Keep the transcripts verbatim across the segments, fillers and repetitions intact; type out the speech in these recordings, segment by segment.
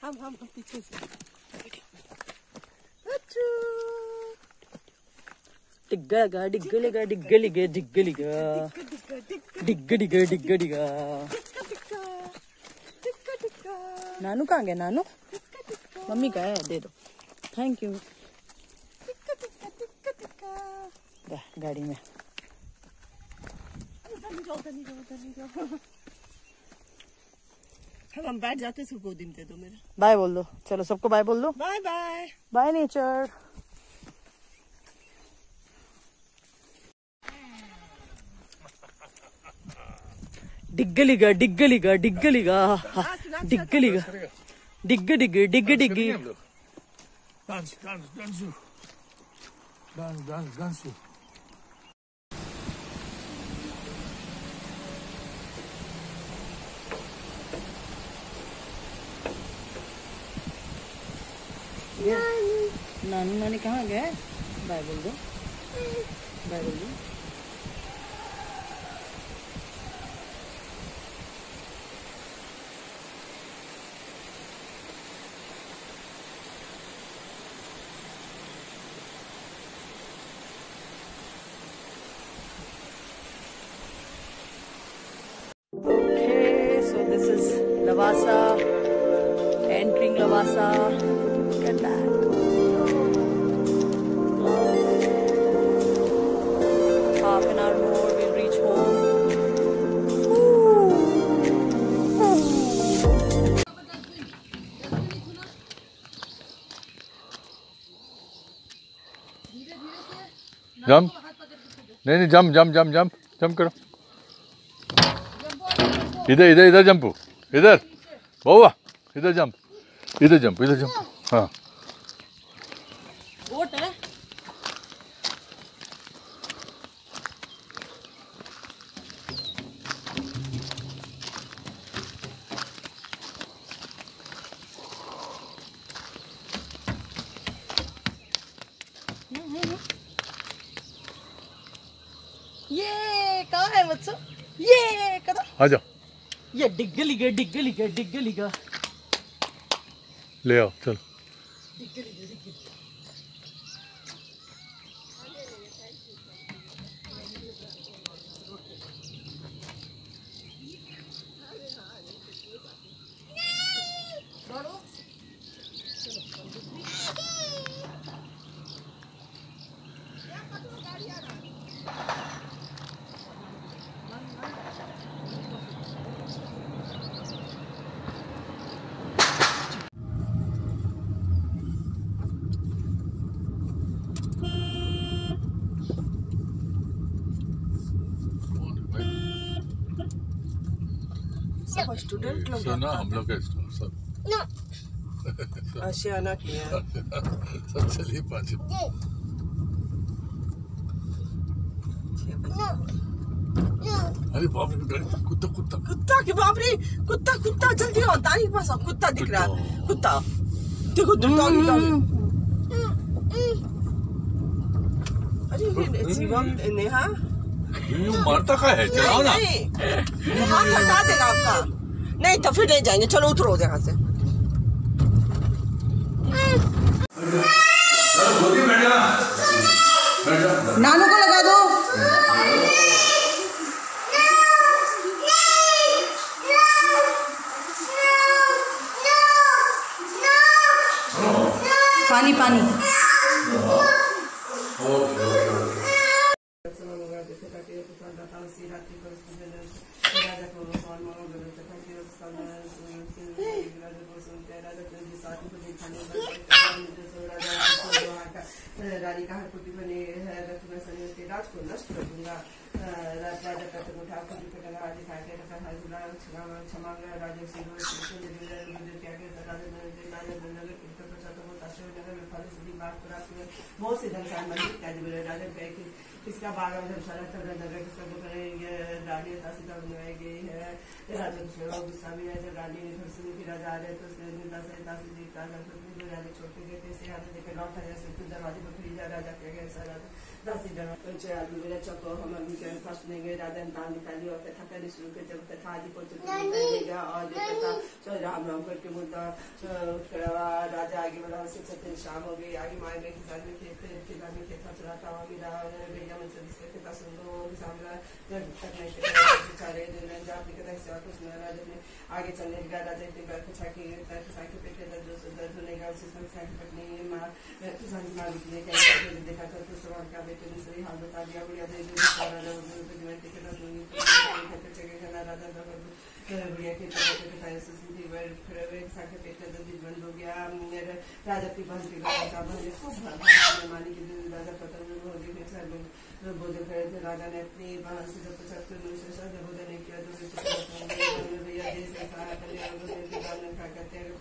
हम हम हम पीछे से डिग्गलिगा डिग्गलिगा डिग्गलिगा डिग्गलिगा डिग्ग डिग्ग डिग्ग डिग्गा। नानू कहाँ गया? नानू मम्मी का है, दे दो। Thank you. गाड़ी में हम बैठ जाते सबको गोदी में दे दो मेरे। बाय बोल दो, चलो सबको बाय बोल दो। Bye bye bye nature. डिग्गलिगा डिग्गलिगा डिग्गलिगा डिग्गलिगा डिग्ग डिग्ग डिग्ग डिग्गी। Dance dance dance dance dance dance. नानू नानी कहाँ गए? बाय बोल दो, बाय बोल दो। Okay, so this is Lavasa, entering Lavasa. Look at that. Half an hour more, we'll reach home. Jump नहीं नहीं jump jump jump jump jump करो। इधर इधर इधर जंप, इधर बउआ इधर जंप, इधर जंप, इधर जंप। हाँ बोट है। ये कहाँ है बच्चों? ये कहाँ? आ जाओ। ये डिग्गलिगा डिग्गलिगा डिग्गलिगा। ले आओ चल। स्टूडेंट लोग सुना हम लोग का सब आशियाना किया सब। चलिए पाँच। अरे बाप रे, कुत्ता कुत्ता कुत्ता के बाप रे, कुत्ता कुत्ता जल्दी आओ, दानी के पास आओ। कुत्ता दिख रहा है, कुत्ता देखो डॉगी डॉगी। अरे शिवम नेहा मारता का है, चलाओ ना। हाथ हटा देगा आपका। नहीं तो फिर नहीं जाएंगे, चलो उतरो यहाँ से। नानू को लगा दो। पानी पानी। रानी का हरपुटी बने रखना सनी के राज को नष्ट कर दूंगा। राजा का तुम उठा कर दिखा लगा दिखा के रखा है जुला क्षमा क्षमा राजा सिंह क्या के राजा राजा नगर उत्तर प्रसाद को ताशो नगर में फल सिद्धि बात प्राप्त हुए। बहुत से धनसान मंदिर त्याज राजा कहे कि इसका बाग धर्मशाला तब नगर के सब करेंगे। रानी तासीदा बनाई गई है। राजा गुस्सा भी है, जब रानी ने घर से फिर राजा आ रहे तो उसने तासी राजा छोड़ के गए थे। से हाथ देकर लौट आया, दरवाजे पर खड़ी जा राजा कह गए। दस दिन आदमी मेरा चको हम अभी के फर्स्ट देंगे राजा दान निकाली और कथा करनी शुरू कर जब कथा आदि को देगा और जो कथा चल राम राम करके बोलता राजा आगे बढ़ा से छत्तीस शाम हो गई आगे माए में किसान में खेत किसान में खेत चलाता हुआ मेरा भैया मुझसे जिसके कितना सुंदर किसान का बेचारे जाप कुछ राजा ने आगे चलने लगा राजा इतने घर कुछ आके किसान के पेट के दर्द जो दर्द होने का उसी समय किसान की पत्नी माँ किसान की माँ निकले देखा था तो सवाल का बेटे ने सही हाल बता दिया बढ़िया दे दो जीवन के कितना राजा बढ़िया के किसान के पेट का दर्द बंद हो गया राजा की बहन की खूब मानी के राजा पतंग हो गई बोधन करे थे राजा ने अपनी बहन से जब पचहत्तर बोधन नहीं किया तो भैया देश ऐसा कहते हैं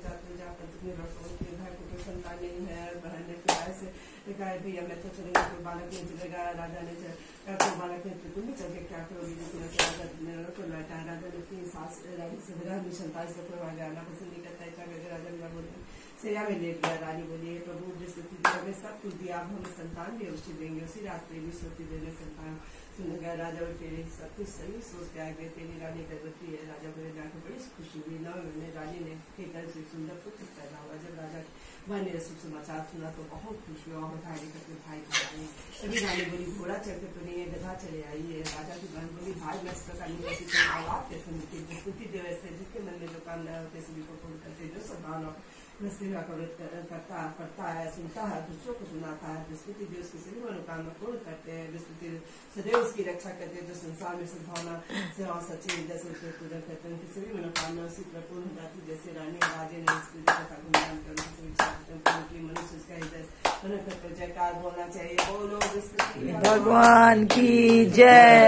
संतान नहीं है बहन ने से कहा भैया मैं तो चलेगा कोई बालक नहीं चलेगा राजा ने कोई बालक नहीं तुम भी चल के क्या करोगी राजा को लौटा राजा ने अपनी सास रानी से बोला हमें संतान से कोई आगे आना पसंद नहीं करता इतना करके राजा ने बोलते सेया में लेट गया रानी बोली प्रभु बृहस्पति हमें सब कुछ दिया अब हमें संतान भी अवश्य देंगे उसी रात्रि भी सोती देने संतान सुन गया राजा और तेरे सब कुछ सही सोच के आगे तेरी रानी गर्भवती है राजा को जाकर बड़ी खुशी हुई न मैंने रानी ने घर से सुंदर पुत्र पैदा हुआ जब राजा मैंने शुभ समाचार सुना तो बहुत खुश हुआ और बधाई करके भाई बताई तभी रानी बोली घोड़ा चढ़कर तो नहीं है गधा चले आई है राजा की बहन बोली भाई मैं इस प्रकार नहीं औलाद कैसे मिलती बृहस्पति देव ऐसे जिसके मन में जो कामना होते सभी को पूर्ण करते जो सदान सेवा करता करता है सुनता है दूसरों को सुनाता है बृहस्पति देव उसकी सभी मनोकामना पूर्ण करते हैं बृहस्पति सदैव उसकी रक्षा करते हैं जो संसार में सद्भावना सेवा सच्ची जैसे पूजन करते हैं सभी मनोकामना उसी पर पूर्ण हो जाती जैसे रानी राजे ने कथा गुणगान करना मनुष्य उसका हृदय जयकार बोलना चाहिए बोलो बृहस्पति भगवान की जय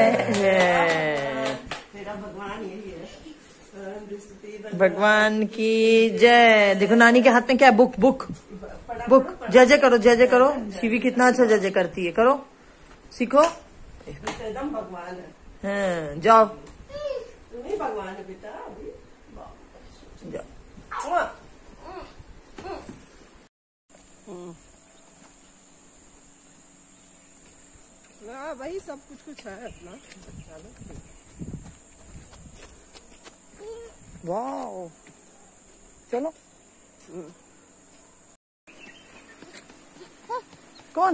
मेरा भगवान यही है भगवान की जय। देखो नानी के हाथ में क्या है बुक बुक बुक जय जय करो जय जय करो शिवी कितना अच्छा जय जय करती है करो सीखो एकदम भगवान है हाँ जाओ तुम ही भगवान है बेटा अभी जाओ हाँ वही सब कुछ कुछ है अपना चलो वाओ चलो कौन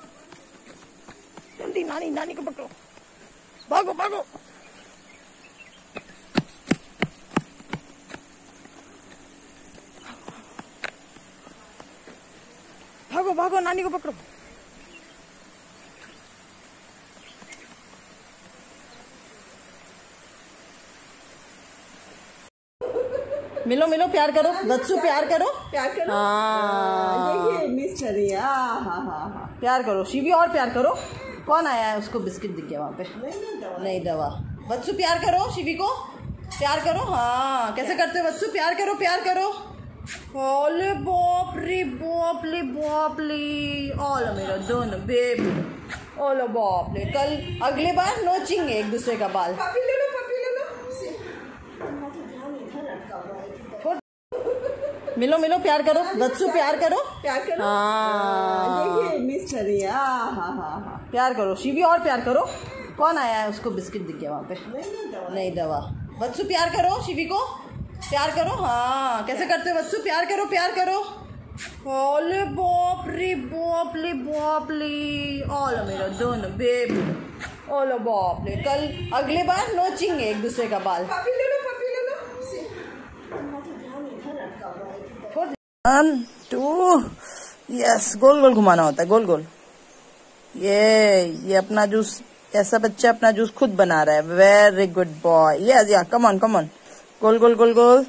जल्दी नानी नानी को पकड़ो भागो भागो भागो भागो नानी को पकड़ो मिलो मिलो प्यार करो बच्चों प्यार करो प्यार करो हाँ ये मिस करिए हाँ हाँ हाँ प्यार करो शिवी और प्यार करो कौन आया है उसको बिस्किट दिख गया वहाँ पे नहीं दवा नहीं दवा बच्चों प्यार करो शिवी को प्यार करो हाँ कैसे करते हो बच्चों प्यार करो प्यार करो ओले बाप रे बाप ले बाप ले ओला मेरा दोनों बेबी ओला बाप ले कल अगले बार नोचेंगे एक दूसरे का बाल पापी ले लो पापी ले लो मिलो मिलो प्यार करो बच्चों प्यार करो प्यार करो हाँ ये मिस करिए हाँ हाँ हाँ प्यार करो शिवी और प्यार करो कौन आया है उसको बिस्किट दिख गया वहाँ पे नहीं दवा नहीं दवा बच्चों प्यार करो शिवी को प्यार करो हाँ कैसे करते हो बच्चों प्यार करो प्यार करो ओले बाप रे बाप ले बाप ले ओला मेरा दोनों बेबी ओला बाप ले कल अगले बार नोचेंगे एक दूसरे का बाल पापी ले लो पापी ले लो वन टू यस गोल गोल घुमाना होता है गोल गोल ये ये अपना जूस ऐसा बच्चा अपना जूस खुद बना रहा है वेरी गुड बॉय यस या come on come on goal गोल गोल गोल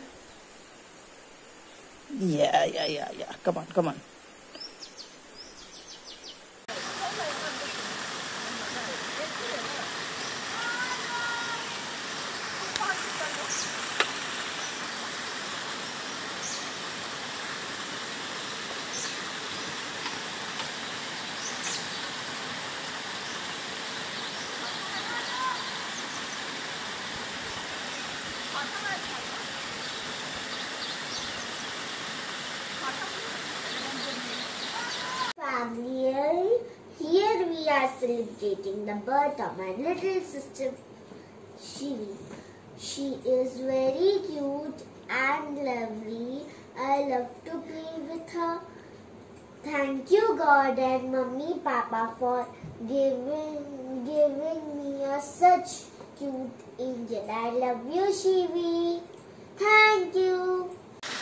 या या या या come on come on celebrating the birth of my little sister Shivi. She is very cute and lovely. I love to play with her. Thank you God and Mummy Papa for giving giving me a such cute angel. I love you Shivi. Thank you.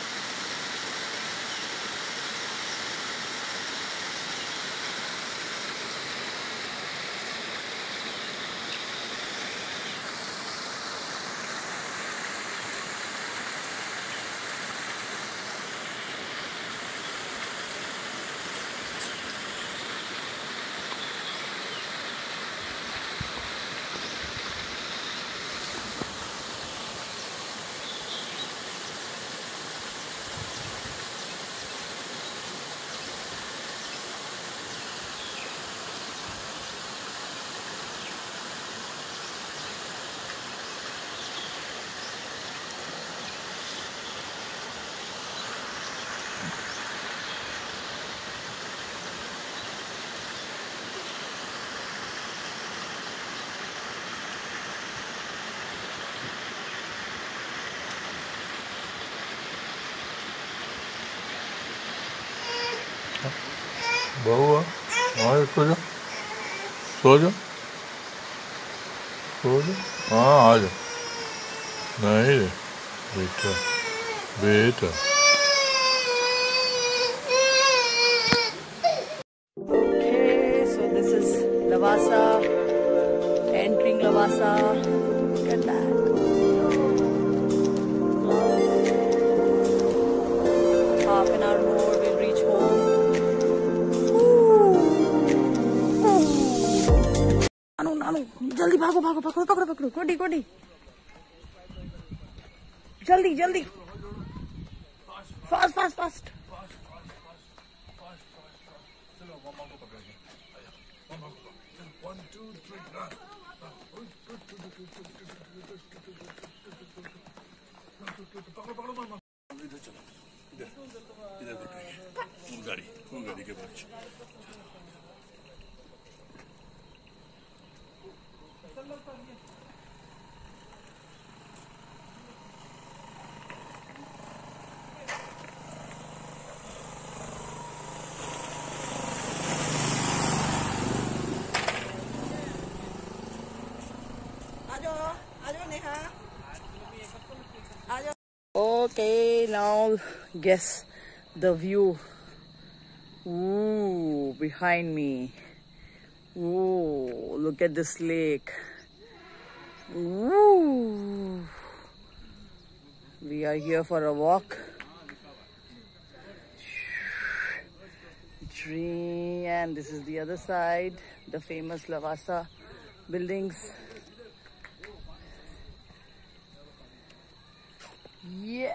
बहू हाँ सो जाओ सो जाओ सो जाओ हाँ आ जाओ नहीं रे बेटा बेटा Okay, so this is Lavasa, entering Lavasa. Look at that. Half an hour more, we'll reach home. नानू नानू जल्दी भागो भागो पकड़ो पकड़ो पकड़ो कोडी कोडी जल्दी जल्दी फास्ट फास्ट फास्ट इधर चलो इधर इधर देखो गाड़ी वो गाड़ी के पास Okay, now guess the view. Ooh, behind me. Ooh, look at this lake. Ooh. We are here for a walk. Tree, and this is the other side, the famous Lavasa buildings. Yeah.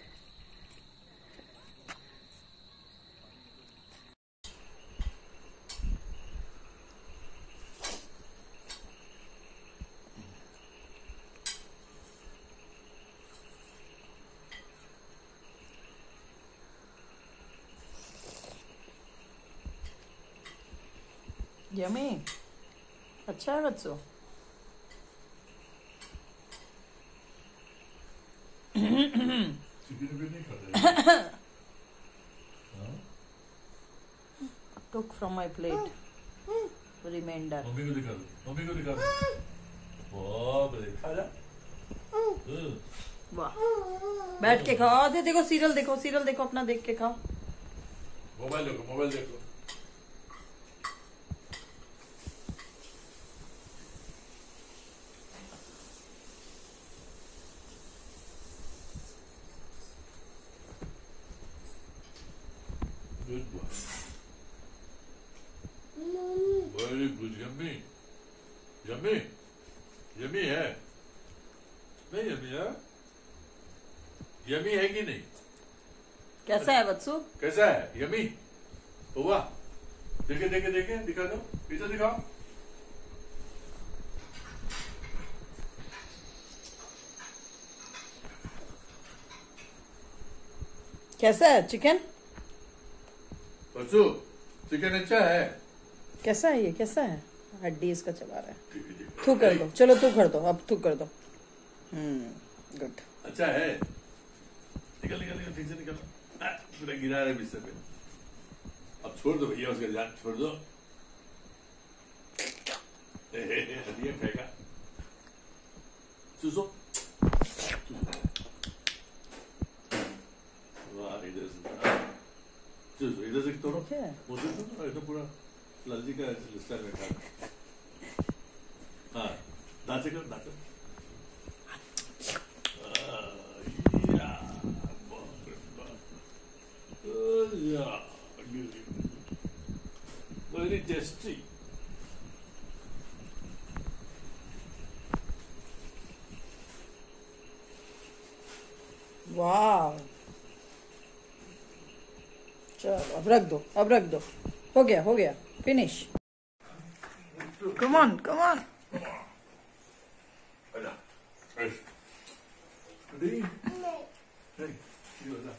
Yummy. अच्छा है बच्चों. Took from my plate. Remainder. मम्मी को दिखा दो मम्मी को दिखा दो वाह बड़े खा जा वाह बैठ के खाओ दे देखो सीरियल देखो सीरियल देखो अपना देख के खाओ मोबाइल देखो मोबाइल देखो Good boy. Very good. Yummy. Yummy. Yummy है नहीं yummy है yummy है कि नहीं कैसा है बच्चू कैसा है yummy हुआ देखे देखे देखे दिखा दो इधर दिखाओ कैसा है चिकन बच्चू चिकन अच्छा है कैसा है ये कैसा है हड्डी इसका चबा रहा है। थू कर दो, चलो तू कर दो, अब तू कर दो। Hmm good. अच्छा है, निकल निकल निकल, ठीक से निकल। पूरा गिरा रहा है बिस्तर पे। अब छोड़ दो भैया, उसका जान छोड़ दो। हड्डियां खाएगा, चूसो। वाह, इधर से चूसो, इधर से तोड़ो, मुंह से तोड़ो, एकदम पूरा लालजी का स्टाइल में खा। हाँ, दांत से करो, दांत से। Very tasty. वाह, चलो अब रख दो, अब रख दो, हो गया हो गया, finish. Come on come on. Ready? Ready? You go.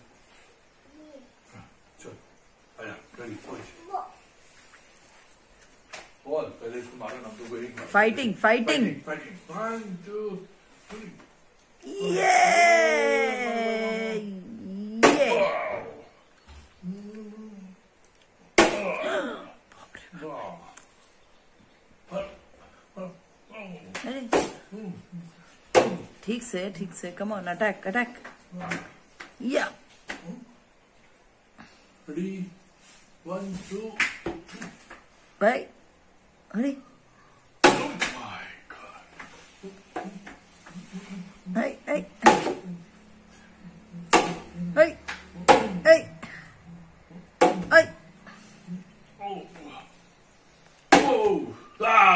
चल, आया, ready, push. Ball, पहले इसको मारो ना, तो एक मारो. Fighting fighting. Fighting. One, two, three. ये ये ठीक से ठीक से, कम ऑन, अटैक अटैक। या Ready? One, two, three. भाई, अरे Oh my God. Hey, hey, hey, hey, hey. Oh. Whoa. Ah.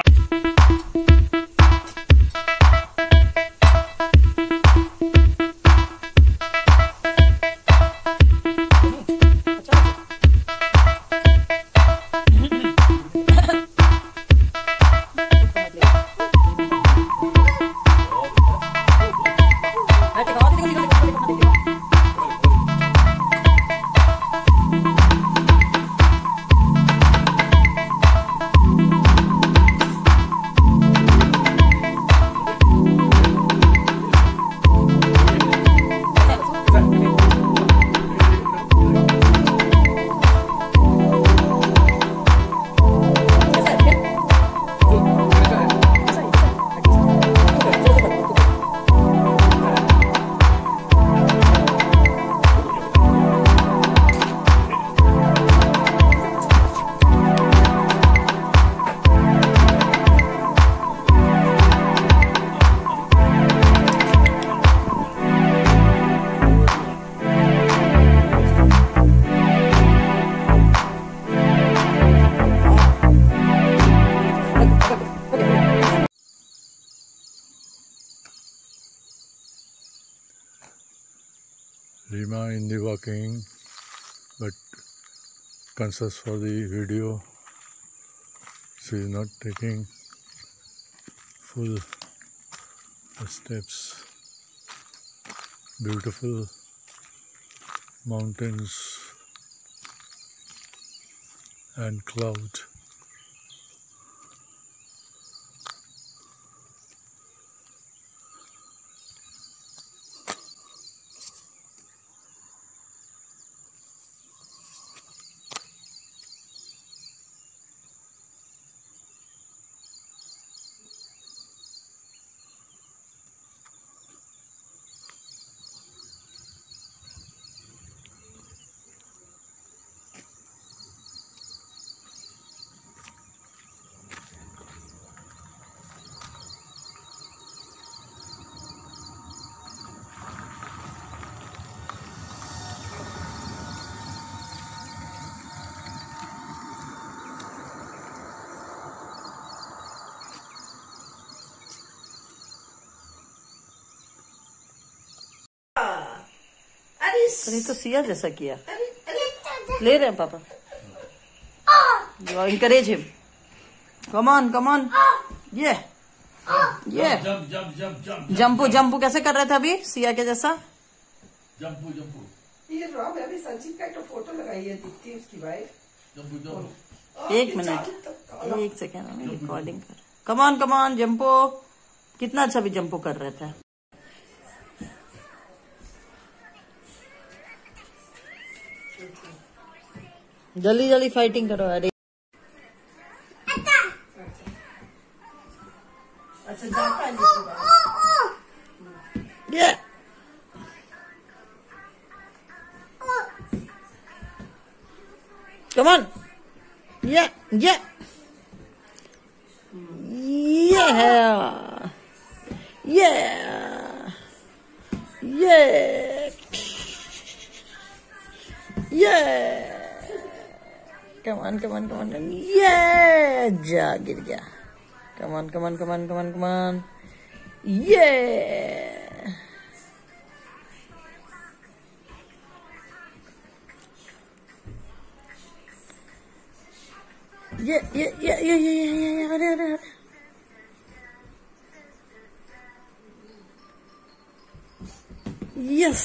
Rima in the walking, but conscious for the video. She is not taking full steps. Beautiful mountains and cloud. नहीं तो सिया जैसा किया। ले रहे हैं पापा। You encourage him. Come on, come on. ये ये जंपू जंपू कैसे कर रहे थे अभी सिया के जैसा? जंपू जंपू ये रॉब अभी संचित का एक फोटो लगाई है, दिखती है उसकी वाइफ। जंपू जंपू एक मिनट, एक सेकेंड, रिकॉर्डिंग कर। कमान कमान जंपो, कितना अच्छा भी जंपो कर रहे थे। जल्दी जल्दी फाइटिंग करो। अरे अच्छा जाता है ये कमान, ये ये ये है, ये ये ये कमान कमान कमान, ये जा गिर गया। कमान कमान कमान कमान कमान, ये ये ये ये ये ये ये अरे अरे अरे यस।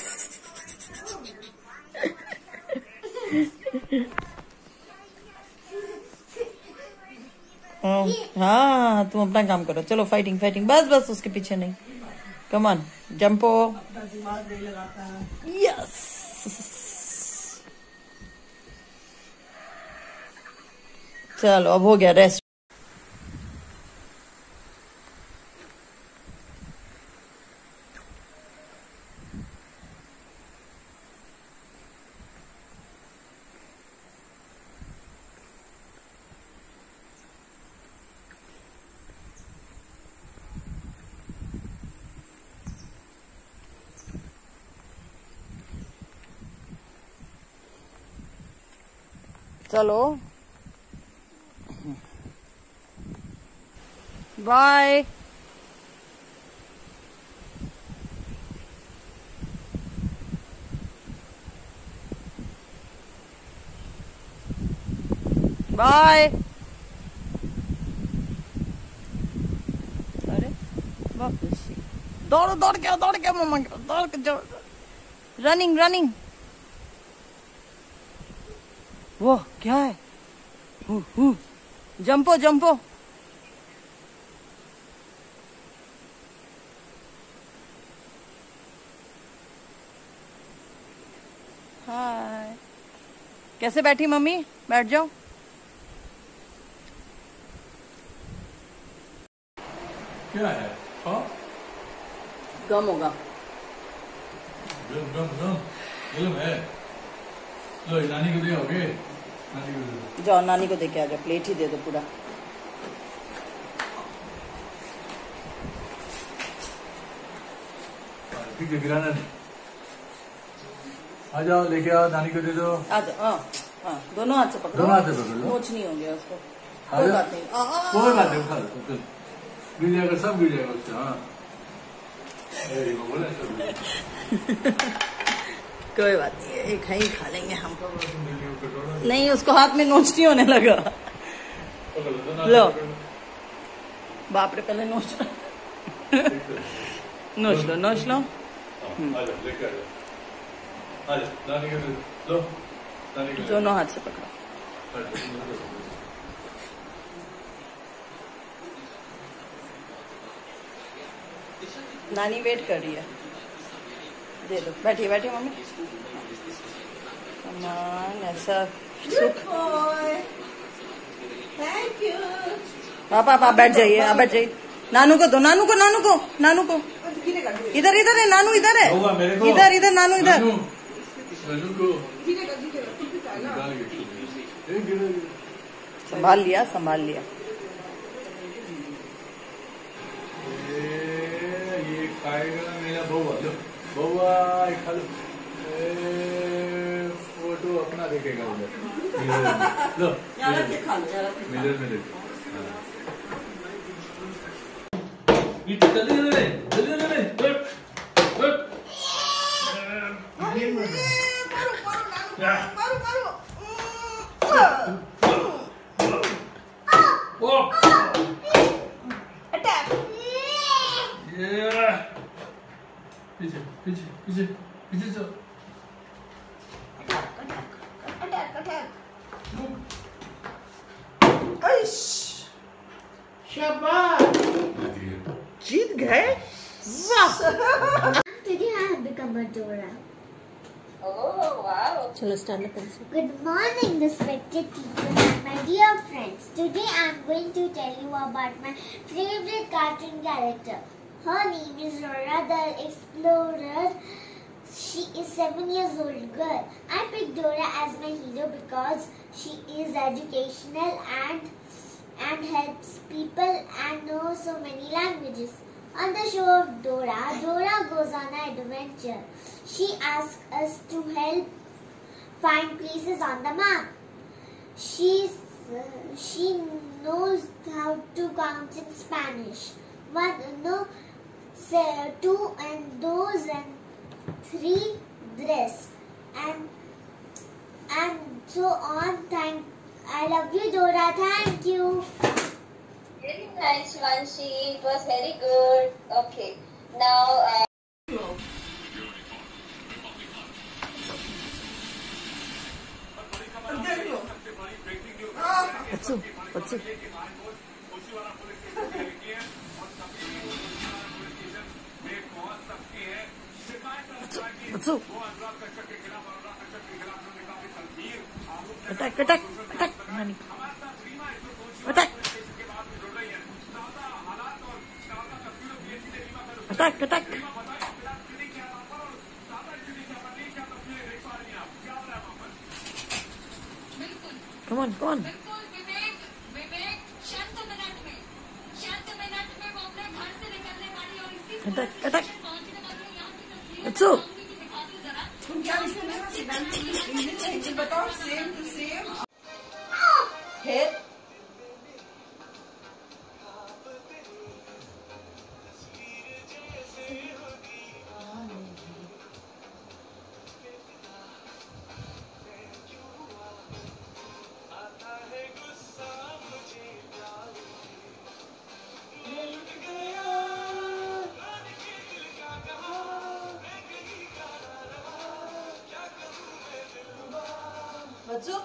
हाँ तुम अपना काम करो, चलो फाइटिंग फाइटिंग, बस बस उसके पीछे नहीं। कमान जंपो, दिमाग नहीं लगाता है। यस। चलो अब हो गया रेस्ट। चलो बाय। बाय। अरे वापस दौड़ो, दौड़ के दौड़ के मम्मा के दौड़ के जाओ, रनिंग रनिंग। वो क्या है? Who who जंपो जंपो। हाय, कैसे बैठी मम्मी? बैठ जाओ। क्या है? हाँ? गम होगा। गम गम गम गम है। लो नानी को दे, ओके? नानी को दे। जाओ नानी को दे के आ जाओ, प्लेट ही दे दो पूरा। ठीक है गिराना नहीं। आ जाओ लेके आओ, नानी को दे दो। आ जाओ। हाँ हाँ, दोनों हाथ से पकड़ो। दोनों हाथ से पकड़ लो। नोच नहीं हो गया उसको। आ कोई जाओ। बात नहीं। आ, आ, आ, कोई बात नहीं, उठा लो, चल। गिर जाएगा, सब गिर जाएगा उससे। हाँ ए, वो बोला सब गिर जाएगा। कोई बात नहीं, एक ही खा लेंगे हम। नहीं उसको हाथ में नोच नहीं होने लगा। लो बाप रे, पहले नोच नोच लो नोच लो। दोनों हाथ से पकड़ो। नानी वेट कर रही है, दे दो। बैठिए बैठिए मम्मी। कमान, ऐसा सुख। Thank you. पापा आप आप बैठ जाइए, आप बैठ जाइए। नानू को दो, नानू को नानू को नानू को। इधर इधर है नानू, इधर है, इधर इधर नानू इधर। संभाल लिया संभाल लिया। ये खाएगा मेरा बउआ। लो बउआ खा लो। फोटो अपना देखेगा उधर। लो मिरर में देखो। जल्दी जल्दी जल्दी जल्दी। मारो मारो। अटैक। पीछे पीछे पीछे पीछे चलो। Attack attack attack. शाबाश, जीत गए। वाह। Today I have become a Dora. Oh, wow. चलो स्टार्ट करते हैं। Good morning, respected teachers and my dear friends. Today I am going to tell you about my favorite cartoon character. Her name is Dora the Explorer. She is seven years old girl. I picked Dora as my hero because she is educational and and helps people and knows so many languages. On the show of Dora, Dora goes on an adventure. She asks us to help find places on the map. She's, uh, she knows how to count in Spanish. One, no, say, two and those and three dress and and so on. Thank, I love you, Dora. Thank you. Very nice, Shivanshi. It was very good. Okay. Now, uh, बच्चों बच्चों बच्चों attack attack attack नानी attack attack attack Come on, come on. बिल्कुल विवेक विवेक शांत minute में शांत minute में वो अपने घर से निकलने वाली और इसी अटैक अटैक पहुंचने वाली यहाँ की तस्वीर बच्चों दिखा दूं जरा। तुम क्या इसमें मेरा सिद्धांत इंग्लिश हिंदी बताओ, सेम टू सेम। फिर बच्चों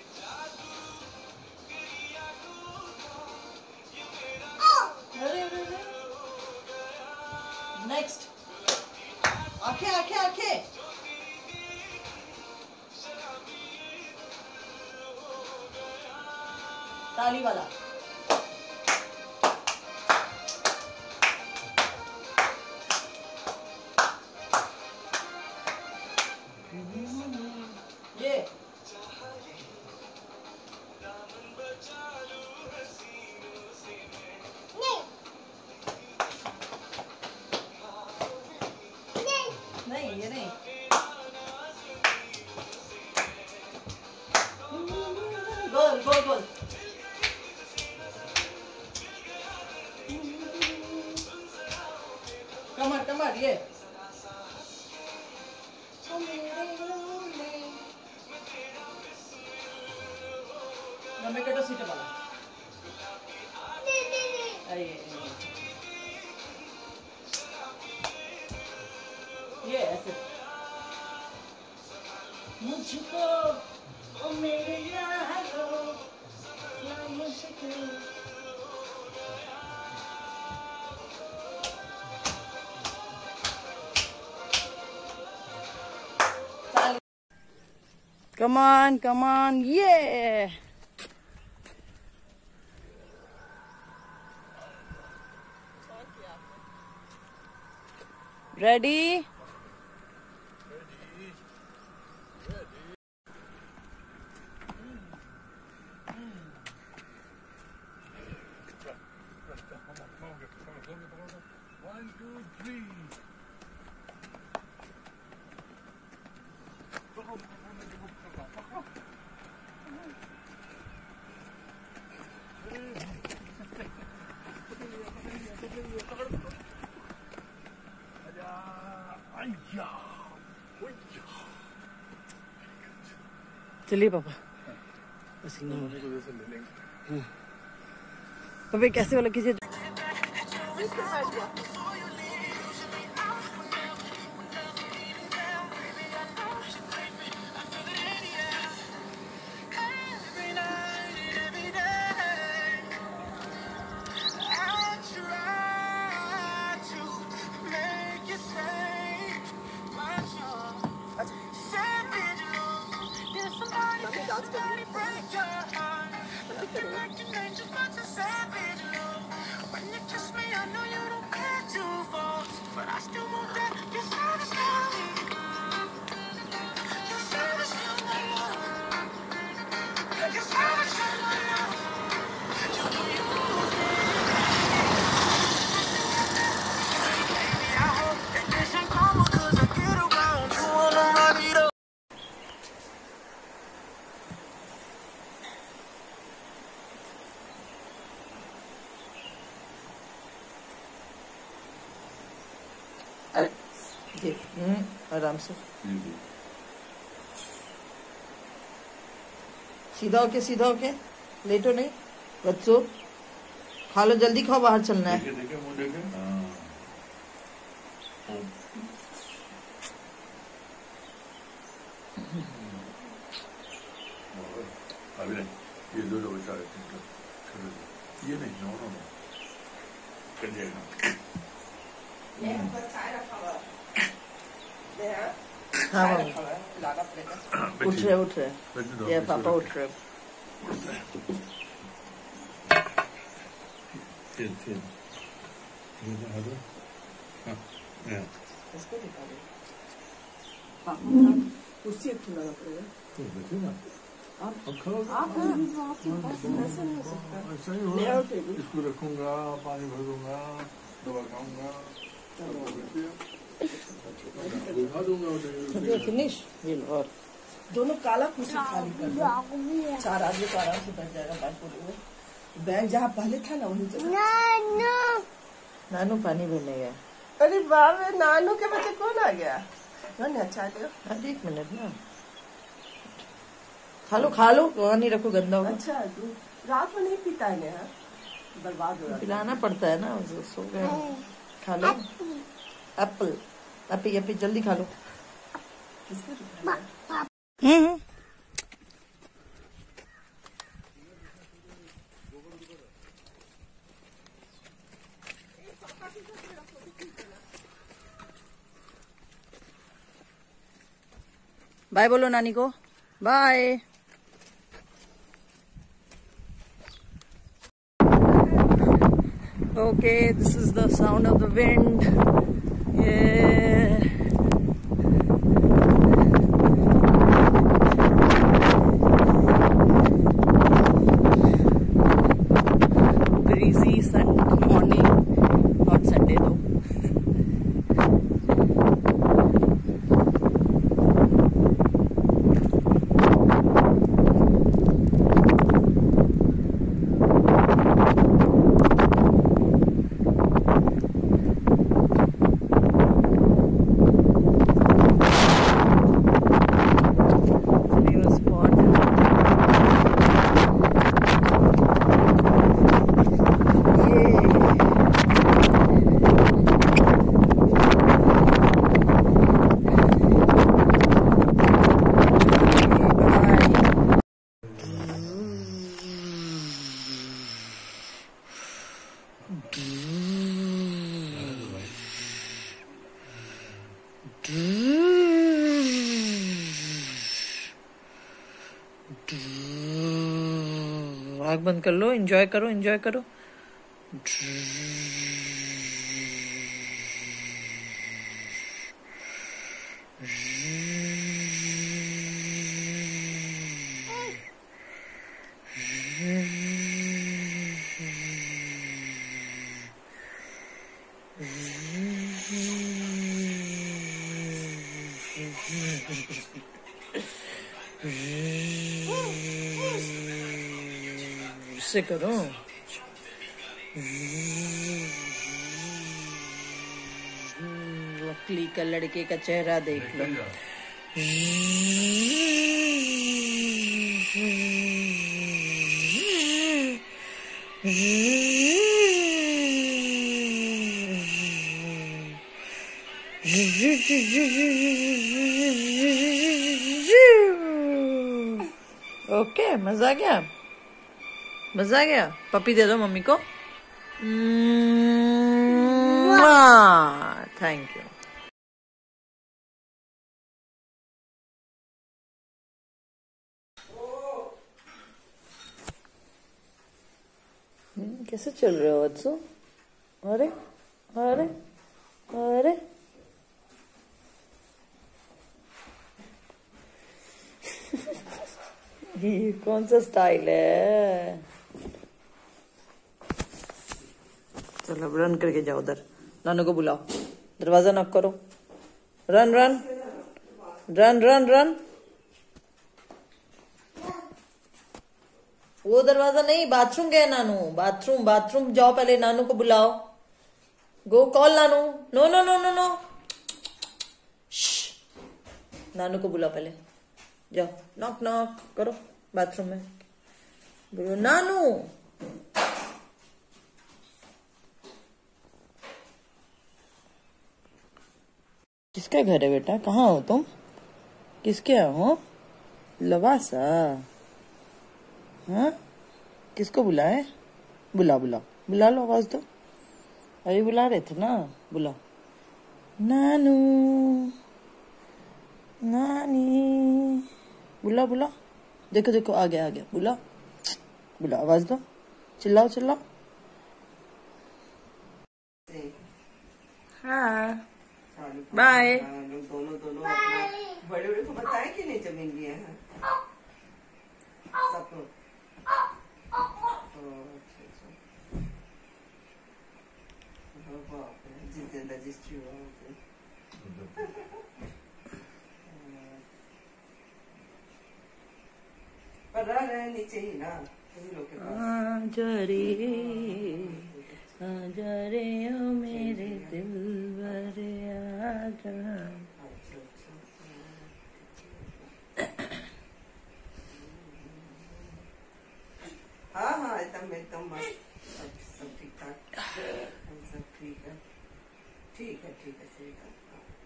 नेक्स्ट आंखें आंखें आंखें ताली वाला ये नहीं ये नहीं गोल गोल गोल कमर कमर ये नम्बे कटो सीटे वाला अरे ये ऐसे मुझको ओ मेरे यारो ना मुझको Come on, come on, yeah! Ready? One, two, three. चलिए पापा पसीना हो रहा है। पापा कैसे वाला कीजिए। आराम से सीधा होके सीधा होके लेटो नहीं बच्चों खा लो जल्दी खाओ बाहर चलना है। देखे देखे मुंह देखे हाँ अभी नहीं ये दो दो बचा रहे छोड़ो ये नहीं नो नो नो कर जाएगा हाँ मम्मी उठ रहे उठ रहे ये पापा उठ रहे फिर फिर ये दिखा दो हाँ हाँ इसको दिखा दो कुर्सी एक लगा पड़ेगा तो बैठे ना आप अब खाओ आप ऐसा नहीं हो सकता ऐसा ही होगा इसको रखूंगा पानी भरूंगा दवा खाऊंगा दिखा दूंगा फिनिश ये लो और दोनों काला कुर्सी खाली कर दो चार आदमी को आराम से बैठ जाएगा बाइक को बैंक जहाँ पहले था ना वहीं जगह नानू पानी भरने गया। अरे बाप रे नानू के बच्चे कौन आ गया ना अच्छा लियो अरे एक मिनट ना खा लो खा लो वहाँ नहीं रखो गंदा होगा। अच्छा तू रात में नहीं पीता है ना बर्बाद हो रहा पिलाना पड़ता है ना उसे सो गए खा लो एप्पल एप्पल एप्पल जल्दी खा लो। किसको दिखाना है? हम्म बाय बोलो नानी को bye. Okay, this is the sound of the wind. Yeah. Breezy sun morning, not Sunday though. आँख बंद कर लो एंजॉय करो एंजॉय करो। से करो वकली का लड़के का चेहरा देख लो। ओके मजा आ गया मजा आ गया। पपी दे दो मम्मी को। Thank you. कैसे चल रहे हो वत्सु? अरे अरे अरे ये कौन सा स्टाइल है? चलो अब रन करके जाओ उधर, नानू को बुलाओ, दरवाजा नॉक करो, run run run run run. वो दरवाजा नहीं, बाथरूम गए नानू, बाथरूम बाथरूम जाओ, पहले नानू को बुलाओ, गो कॉल नानू। No no no no no, नानू को बुलाओ पहले, जाओ नॉक नॉक करो बाथरूम में, बोलो नानू। किसका घर है बेटा? कहाँ हो तुम? किसके हो? लवासा? हाँ, किसको बुलाए? बुला बुला बुला लो, आवाज दो, अभी बुला रहे थे ना, बुलाओ। नानू नानी, बुला बुला, देखो देखो आ गया आ गया, बुला बुला, आवाज दो, चिल्लाओ चिल्लाओ। हाँ बाय। दोनों दोनों अपना बड़े बड़े को बताए कि नहीं जमीन लिए हैं सब लोग? जिस रजिस्ट्री हुआ पर रह रहे नीचे ही ना लोग के पास। जरे आजा रे ओ मेरे दिल भरे आजा। हाँ हाँ एकदम एकदम सब सब ठीक ठाक, सब ठीक है, ठीक है ठीक है सही है।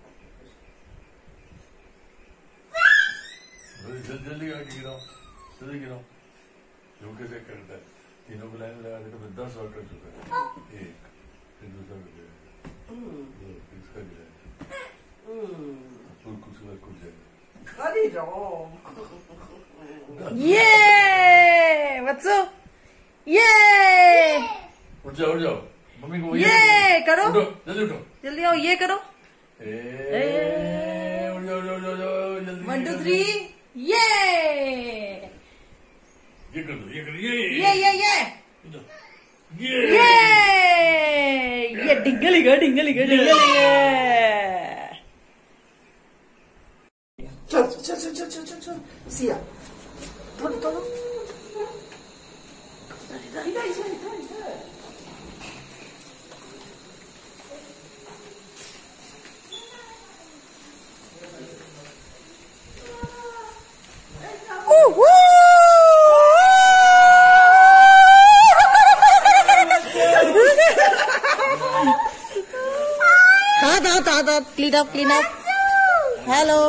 जल्दी जल्दी आके गिराओ, जल्दी गिराओ, जो कैसे करता है, तीनों को लाइन लगा के दस और कर चुका है, एक फिर दूसरा कर दिया, इसका गिरा, फिर कुछ बार कुछ जाएगा। अरे राम, ये वत्सु, ये उठ जाओ उठ जाओ, मम्मी को ये करो, उठो जल्दी उठो, जल्दी आओ, ये करो, ए उठ जाओ जाओ जाओ जाओ जल्दी, वन टू थ्री, ये ये कर दो, ये कर ये ये ये ये ये ये ये डिंगली गा डिंगली गा डिंगली गा। चल चल चल चल चल चल चल सिया, थोड़ा थोड़ा इधर इधर इधर इधर। हाथ हाथ हाथ हाथ, clean up clean up. Hello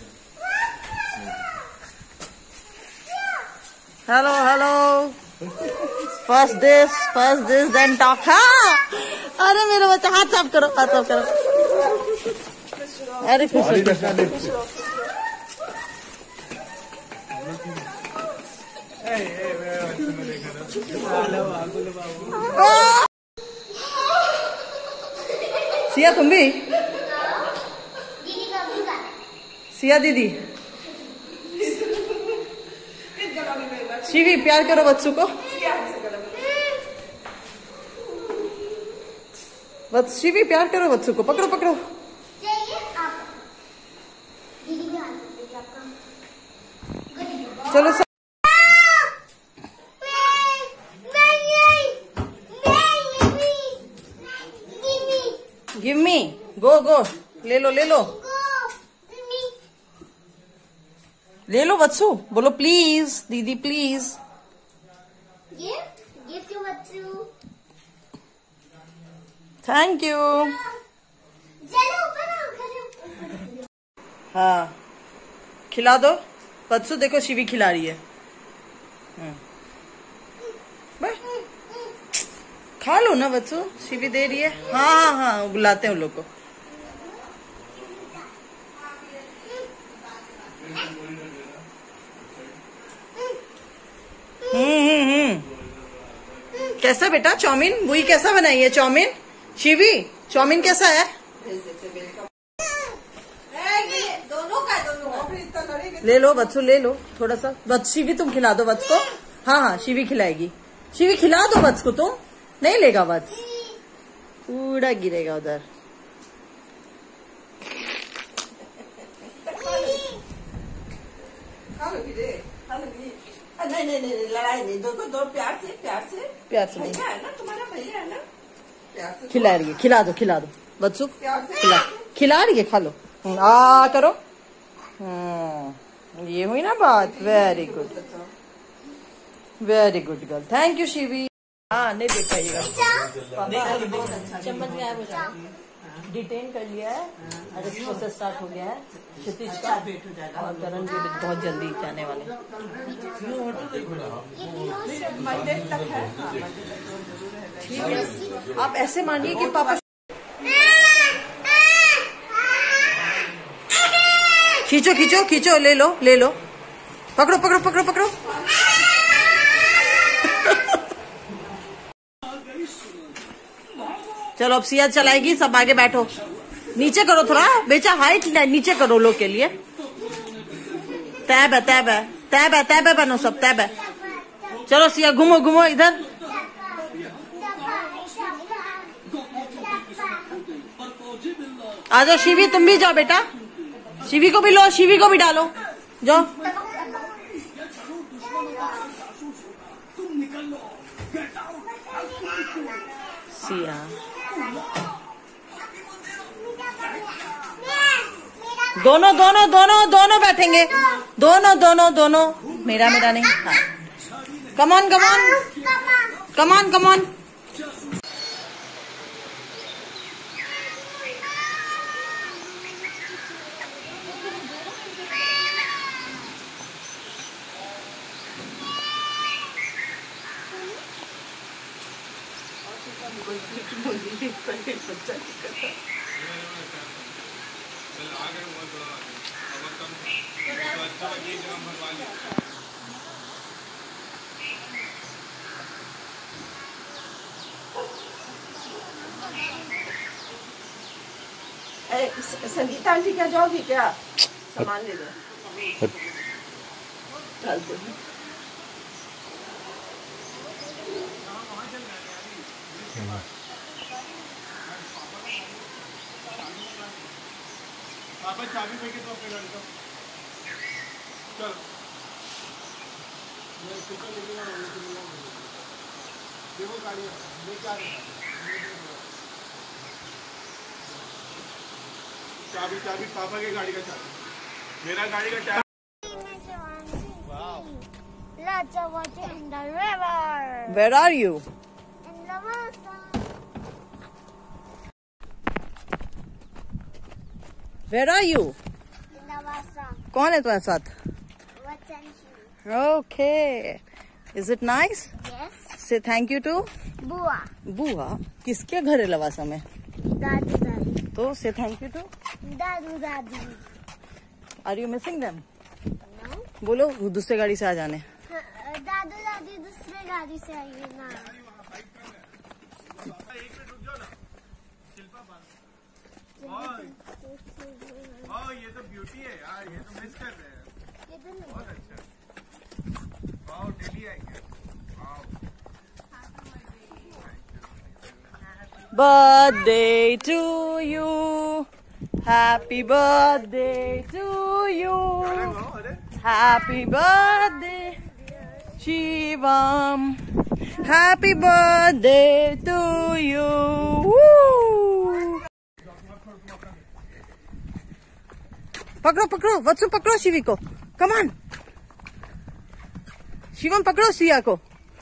hello hello, first this first this then talk. हाँ अरे मेरा बच्चा, हाथ साफ करो, हाथ साफ करो। अरे खुश हो, सिया तुम भी, सिया दीदी, शिवी प्यार करो बच्चों को, बस शिवी प्यार करो बच्चों को, पकड़ो पकड़ो। चलो सब गिव मी, गो गो, ले लो ले लो ले लो बच्चू, बोलो प्लीज दीदी प्लीज। Thank you. हाँ खिला दो बच्चू, देखो शिवी खिला रही है, खा लो ना बच्चू, शिवी दे रही है। हाँ हाँ हाँ बुलाते हैं उन लोग को। हम्म हम्म हम्म कैसा बेटा चाउमीन? बुई कैसा बनाई है चाउमीन? शिवी चाउमीन कैसा है? दोनों का दोनों फिर इतना लड़ेंगे। ले लो बच्चों, ले लो थोड़ा सा। बच्च शिवी तुम खिला दो बच्च को। हाँ हाँ शिवी खिलाएगी। शिवी खिला दो बच्च को, तुम नहीं लेगा बच्च, पूरा गिरेगा उधर। खा लोगी रे, खा लोगी। नहीं नहीं नहीं लड़ाई नहीं, दो को दो प्यार से प्यार से प्यार से नहीं, भैया है ना तुम्हारा, भैया है ना, प्यार से खिला रही है। खिला दो खिला दो बच्चों, प्यार से खिला खिला रही है। खा लो। आ करो। हम्म ये हुई ना बात। Very good, very good girl. Thank you Shivi. हाँ नहीं देख पाइएगा। चम्मच गायब हो जाती है। डिटेन कर लिया है, अरेस्ट प्रोसेस स्टार्ट हो गया है। क्षितिज का भेंट हो जाएगा। और करण भी बहुत जल्दी जाने वाले। मंडे तक है। हाँ, मंडे तक तो जरूर है। ठीक है, आप ऐसे मानिए कि पापा खींचो खींचो खींचो, ले लो ले लो, पकड़ो पकड़ो पकड़ो पकड़ो। चलो अब सिया चलाएगी, सब आगे बैठो। नीचे करो थोड़ा बेचा, हाइट नीचे करो लोग के लिए। तैब है तैब है तैब है तैब है बनो सब, तैब है। चलो सिया घूमो घूमो इधर। आ जाओ शिवी, तुम भी जाओ बेटा। शिवी को भी लो, शिवी को भी डालो, जाओ। सिया दोनों दोनों दोनों दोनों बैठेंगे, दोनों दोनों दोनों, मेरा मेरा नहीं। हाँ come on come on come on come on. Sangeeta aunty क्या जाओगी क्या? सामान ले लो। डाल दो। पापा चाबी फेंके तो अपने गाड़ी का। चल मैं स्पीकर लेके जा रहा हूँ। देखो गाड़ी लेके आ रही है। चाबी चाबी पापा की गाड़ी का चाबी, मेरा गाड़ी का चाबी। Let's watch in the river. Where are you? In Lavasa. Where are you? In Lavasa. कौन है तुम्हारे साथ? What's in here? Okay. Is it nice? Yes. Say thank you to Bua. बुआ। किसके घर है लवासा में? Dadu Dadi. तो say thank you to. Dadu Dadi. Are you missing them? No. बोलो वो दूसरे गाड़ी से आ जाने। दादू दादी दूसरे गाड़ी से आइए ना। एक मिनट रुक जाओ ना। शिल्पा बाल। ओह ये तो ब्यूटी है यार, ये तो मिस कर रहे हैं। बहुत अच्छा। वाओ डेली आएंगे। Birthday to you, happy birthday to you, happy birthday Shivam, happy birthday to you. Woo! पकड़ो पकड़ो वत्सु, पकड़ो शिवी को। कम ऑन शिवम, पकड़ो सिया को।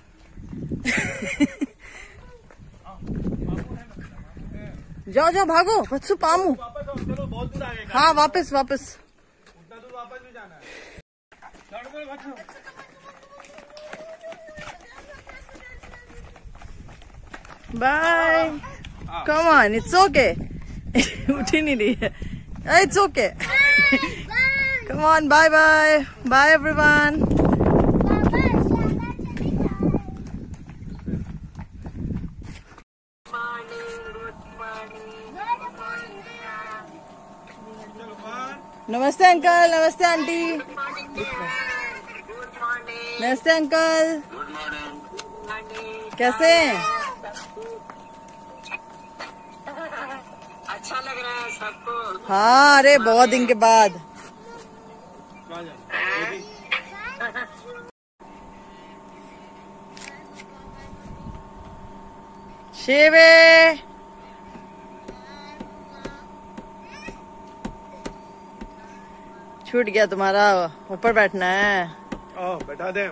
जाओ जाओ भागो वत्सु, पामू। चलो बहुत दूर आ गए। हाँ वापस वापस। उतना दूर वापस भी जाना है। Bye. Come on, it's okay. उठ ही नहीं रही है। It's okay. Come on, bye bye bye everyone. नमस्ते अंकल, नमस्ते आंटी, नमस्ते अंकल, कैसे हैं? अच्छा लग रहा है सबको। हाँ, अरे बहुत दिन के बाद। शिवे छूट गया तुम्हारा, ऊपर बैठना है। ओ, बैठा दे।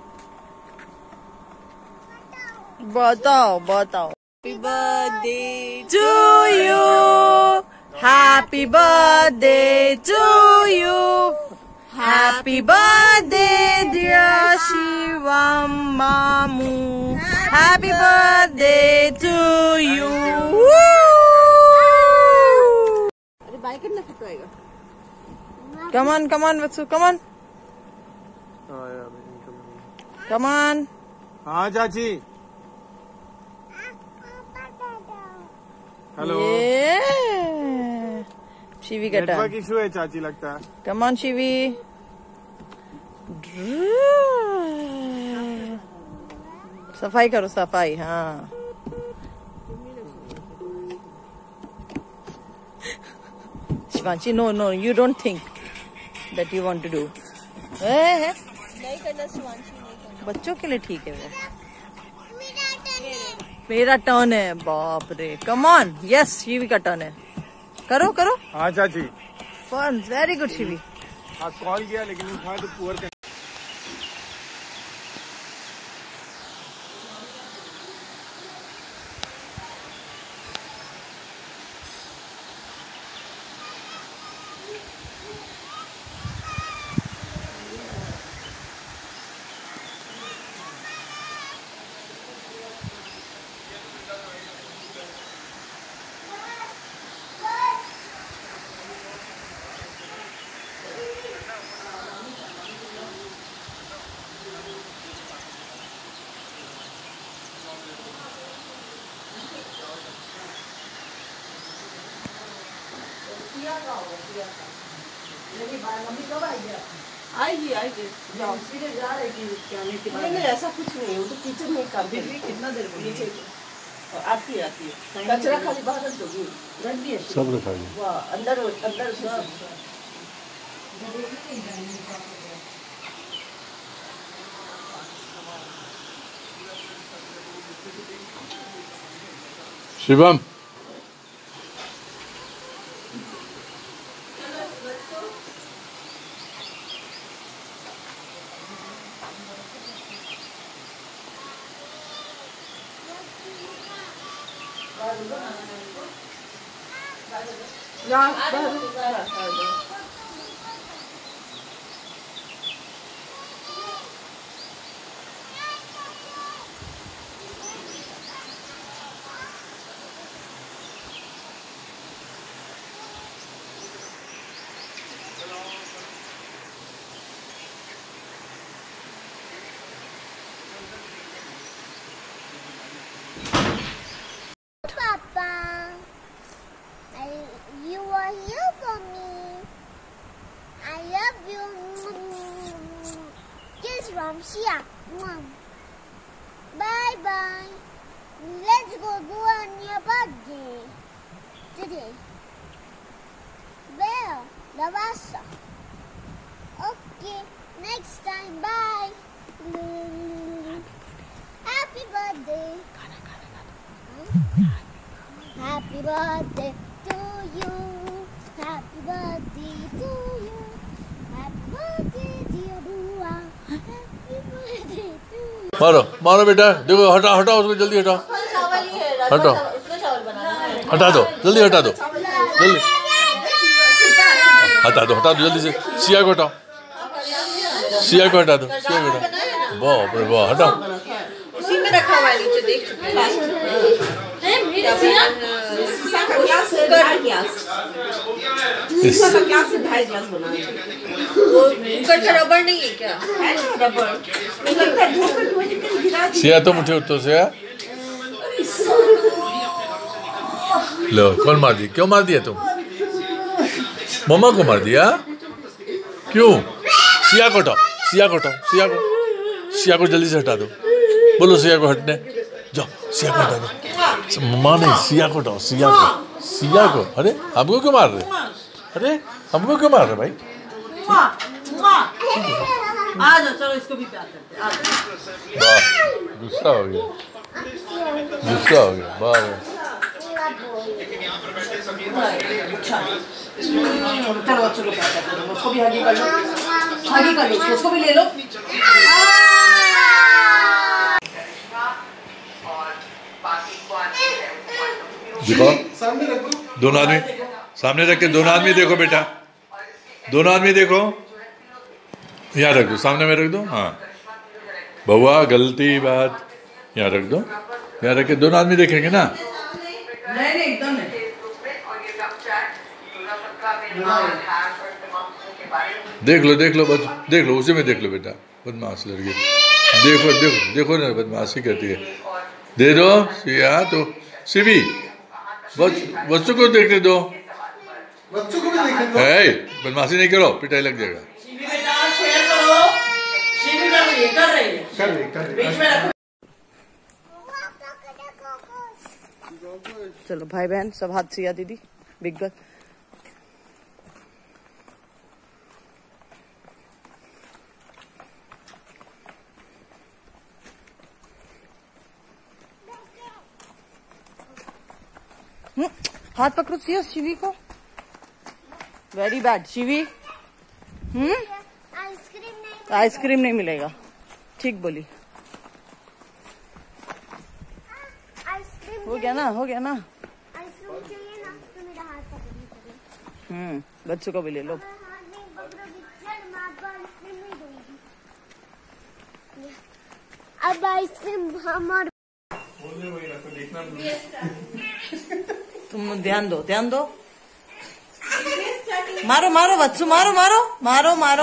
बताओ बताओ। Happy birthday to you, happy birthday to you, happy birthday dear Shivam मामू, हैप्पी बर्थडे टू यू। अरे बाय करना फिर तो आएगा। Come on, come on, Vatsu, come on. Come on. हाँ चाची। हेलो। शिवी का नेटवर्क इशू है चाची लगता है। Come on, Shivi. सफाई करो, सफाई। हाँ। Shivanshi, no, no, you don't think that you want to do. नहीं करना शिवांशी, नहीं करना। बच्चों के लिए ठीक है वो। मेरा टर्न है, बाप रे। कम ऑन, यस, शिवी का टर्न है। करो करो। हाँ चाची। Fun, very good Shivi. हाँ कॉल किया लेकिन उठाया तो पुअर का। आएगी आएगी, जाओ सीधे जा रहे कि क्या नहीं कि नहीं नहीं ऐसा कुछ नहीं है, वो तो किचन में काम कर रही है। कितना देर में नीचे आती है आती है, कचरा खाली बाहर रख दोगी, रख दिया सब रखा है। वाह, अंदर अंदर Shivam Papa, I, you are here for me. I love you. Kiss from Shia. Bye bye. Let's go do on your birthday today. Where? Lavasa. Okay. Next time. Bye. Happy birthday. Happy birthday to you. Happy birthday to you. Happy birthday dear Bua. Happy birthday to you. मारो मारो बेटा, देखो हटा हटाओ उसको, जल्दी हटाओ, हटाओ, हटा दो, जल्दी हटा दो, जल्दी हटा दो, हटा दो जल्दी से। सिया को हटाओ, सिया को हटा दो, सिया को हटाओ। वाह रे वाह, हटाओ। उसी में रखा हुआ है, नीचे देख चुके हैं। रबड़ नहीं है क्या? रबड़ सिया तुम उठे तो सिया। लो कौन मार दी, क्यों मार दिया तुम? मम्मा को मार दिया क्यों? सिया को हटाओ, सिया को हटाओ, सिया को सिया को जल्दी से हटा दो। बोलो सिया को हटने जाओ, सिया को हटा दो। मम्मा ने सिया को हटाओ, सिया को सिया को। अरे हमको क्यों मार रहे? अरे हमको क्यों मार रहे भाई? आ जाओ, चलो इसको भी प्यार करते हैं। गुस्सा हो गया, गुस्सा हो गया। वाह चलो बच्चों को प्यार करते हैं। उसको भी हगी कर लो, हगी कर लो, उसको भी ले लो। देखो दोनों आदमी सामने रख के, दोनों आदमी देखो बेटा, दोनों आदमी देखो। यहाँ रख दो, सामने में रख दो। हाँ बउआ गलती बात, यहाँ रख दो, यहाँ रख के दोनों आदमी देखेंगे ना। नहीं नहीं एकदम नहीं। देख लो देख लो बस, देख लो उसी में देख लो बेटा, बदमाश लड़की। देखो देखो देखो ना, बदमाशी करती है। दे दो सिया तो शिवी, बच्चों को देखने दो, बच्चों को भी देखने दो। है बदमाशी नहीं करो, पिटाई लग जाएगा। शिवी बेटा शेयर करो, शिवी कर रही है, कर रही है, कर रही कर रही। बीच में रखो। चलो भाई बहन सब हाथ सिया दीदी, बिग गर्ल। हाथ पकड़ो सिया शिवी को। Very bad Shivi. Hmm ice cream नहीं, आइसक्रीम नहीं मिलेगा, ठीक बोली। आइसक्रीम हो गया ना, हो गया ना। आइसक्रीम चाहिए ना तो मेरा हाथ पकड़नी पड़ेगी। हम्म बच्चों को भी ले लो। हाथ नहीं पकड़ोगी चल मैं आपको आइसक्रीम नहीं दूंगी। अब आइसक्रीम हमारे तुम ध्यान दो, ध्यान दो। मारो मारो बच्चों, मारो मारो मारो मारो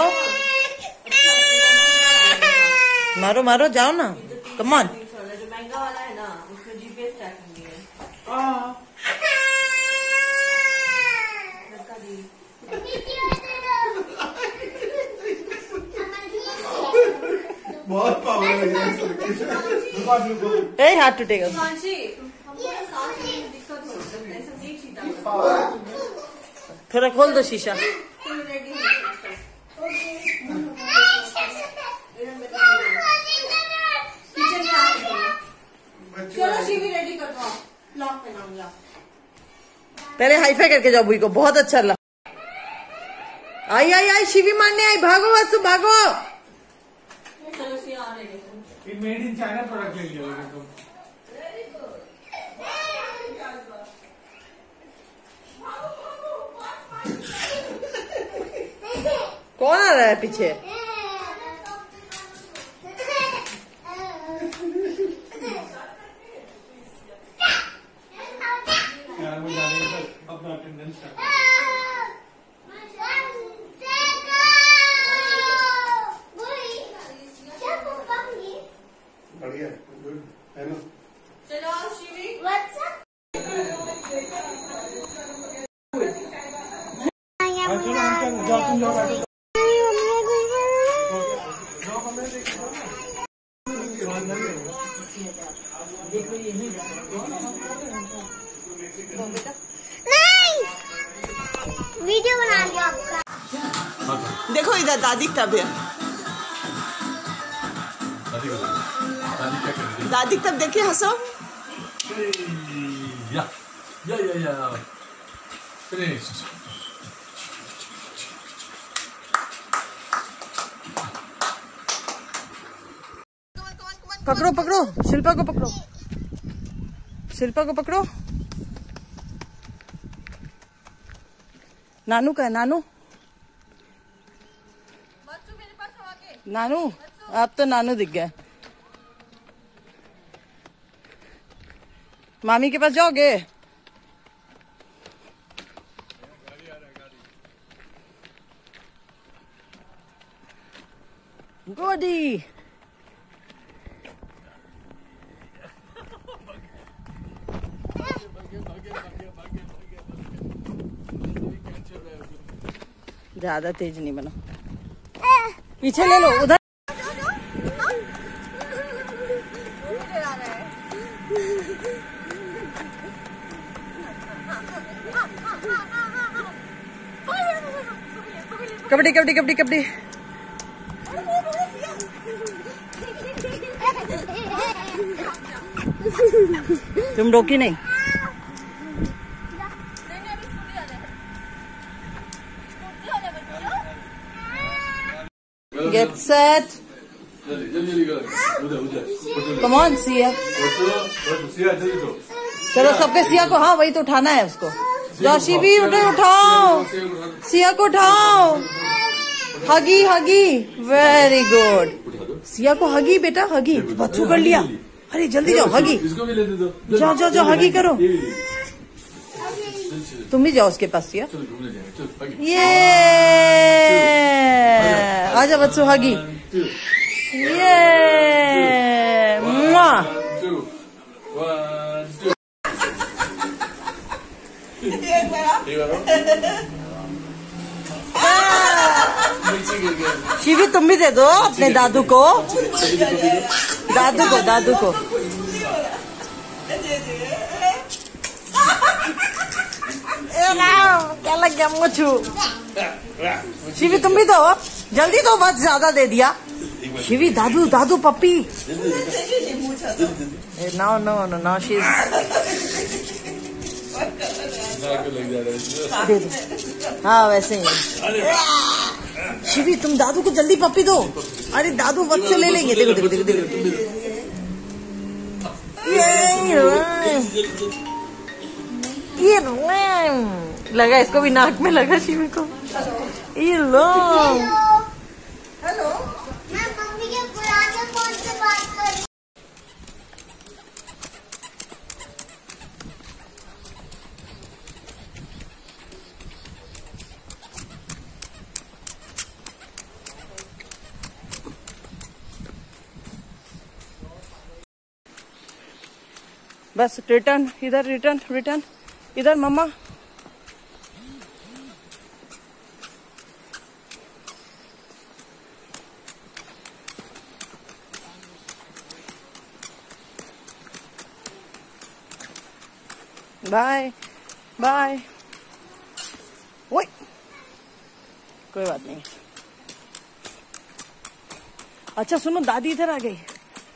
मारो मारो, जाओ ना, कम ऑन। जो महंगा वाला है ना उसमें जीपीएस ट्रैकिंग है। बहुत पावर है Hey, hard to take us. थोड़ा खोल दो शीशा। चलो शिवी रेडी कर दो, लॉक पहनाऊंगा। पहले हाई फाई करके जाओ बुई को, बहुत अच्छा लगा। आई आई आई शिवी मारने आई, भागो वत्सु भागो। चलो सिया आ रही है। ये मेड इन चाइना प्रोडक्ट ले लिया तुम। कौन आ रहा है पीछे? यार वो जाने के बाद अपना अटेंडेंस कर। बढ़िया गुड है ना। चलो शिवी जाओ तुम जाओ बैठो। वीडियो बना लिया आपका। देखो इधर दादी तब है, दादी तब देखिए, हंसो। या या या या फिनिश। पकड़ो पकड़ो, शिल्पा को पकड़ो, शिल्पा को पकड़ो। नानू का है, नानू नानू, अब तो नानू दिख गया। मामी के पास जाओगे? गोदी ज्यादा तेज नहीं बनो, पीछे ले लो उधर। कबड्डी कबड्डी कबड्डी कबड्डी। तुम रोकी नहीं। Get set. Come on, Siya. चलो सबके सिया को, हाँ वही तो उठाना है उसको। जोशी भी उठे, उठाओ सिया को, उठाओ। हगी हगी, वेरी गुड। सिया को हगी बेटा, हगी। बच्चों कर लिया, अरे जल्दी जाओ हगी, जाओ जाओ जाओ हगी करो। तुम भी जाओ उसके पास सिया। ये आजा बच्चों हगी। ये मुआ। शिवी तुम भी दे दो अपने दादू को, दादू को दादू को। क्या लग गया मुझू। शिवी तुम भी दो, जल्दी दो, बस ज्यादा दे दिया। शिवी दादू दादू पप्पी। No no no no she दे दो, हाँ वैसे ही। शिवी तुम दादू को जल्दी पप्पी दो। अरे दादू वक्त से ले लेंगे। देखो देखो देखो देखो, ये लगा, इसको भी नाक में लगा शिवी को। ये लो। हेलो, मैं मम्मी के पुराने फोन से बात कर रही हूँ। बस रिटर्न, इधर रिटर्न रिटर्न, इधर मम्मा। Bye bye. ओए कोई बात नहीं। अच्छा सुनो, दादी इधर आ गई।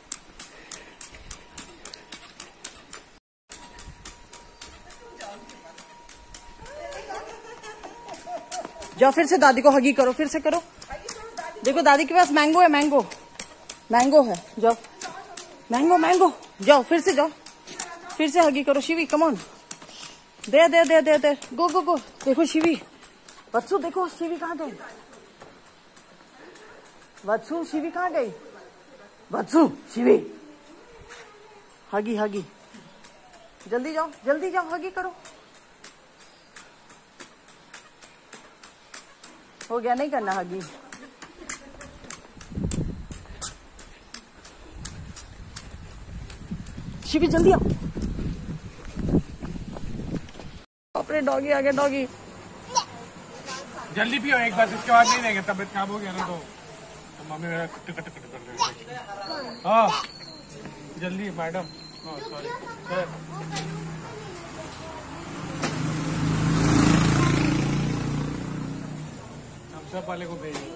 जाओ फिर से दादी को हगी करो, फिर से करो। देखो दादी के पास मैंगो है, मैंगो मैंगो है। जाओ मैंगो मैंगो, जाओ फिर से जाओ, फिर से हगी करो। शिवी कम ऑन, दे दे दे दे दे, गो गो गो। देखो शिवी, वत्सु देखो शिवी कहाँ गई। वत्सु शिवी कहाँ गई। वत्सु शिवी, हगी हगी, जल्दी जाओ जल्दी जाओ, हगी करो। हो गया, नहीं करना हगी। शिवी जल्दी आओ। अपने डॉगी आ गया, डॉगी जल्दी पियो एक बार, इसके बाद नहीं देंगे। तबियत खराब हो गया ना तो, तो मम्मी मेरा कट कट कट कर देगी। हाँ जल्दी मैडम। Sorry sir. हम सब वाले को भेजिए।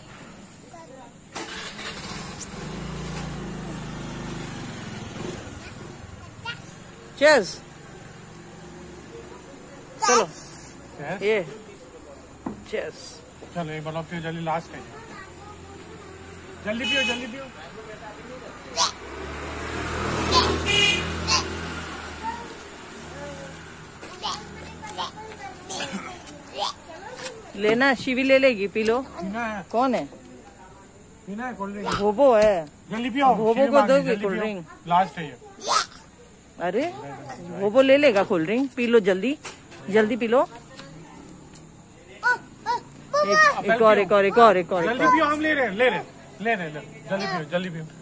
चेस, चलो Yes? ये चेस। चलो एक बार पियो जल्दी, लास्ट है। जल्दी पियो जल्दी पियो। लेना, शिवी ले लेगी, पी लो। पीना है? कौन है? पीना है कोल्ड ड्रिंक? भोबो है। जल्दी पियो। भोबो को दोगे कोल्ड ड्रिंक? लास्ट है ये। अरे भोबो ले लेगा कोल्ड ड्रिंक, पी लो जल्दी जल्दी पी लो। एक, एक और एक और एक और एक और जल्दी पियो, हम ले रहे हैं ले रहे हैं ले रहे हैं। जल्दी पियो जल्दी पियो।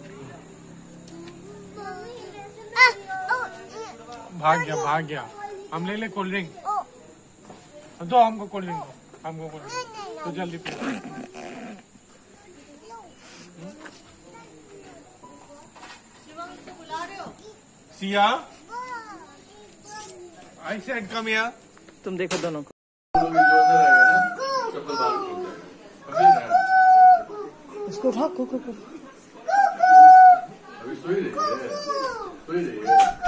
भाग गया भाग गया। हम ले ले कोल्ड ड्रिंक। दो हमको कोल्ड ड्रिंक, हमको कोल्ड ड्रिंक। तो जल्दी पिला। Siya, I said come here. तुम देखो दोनों को। इसको उठा, को को को। अभी सोई रही है, सोई रही है।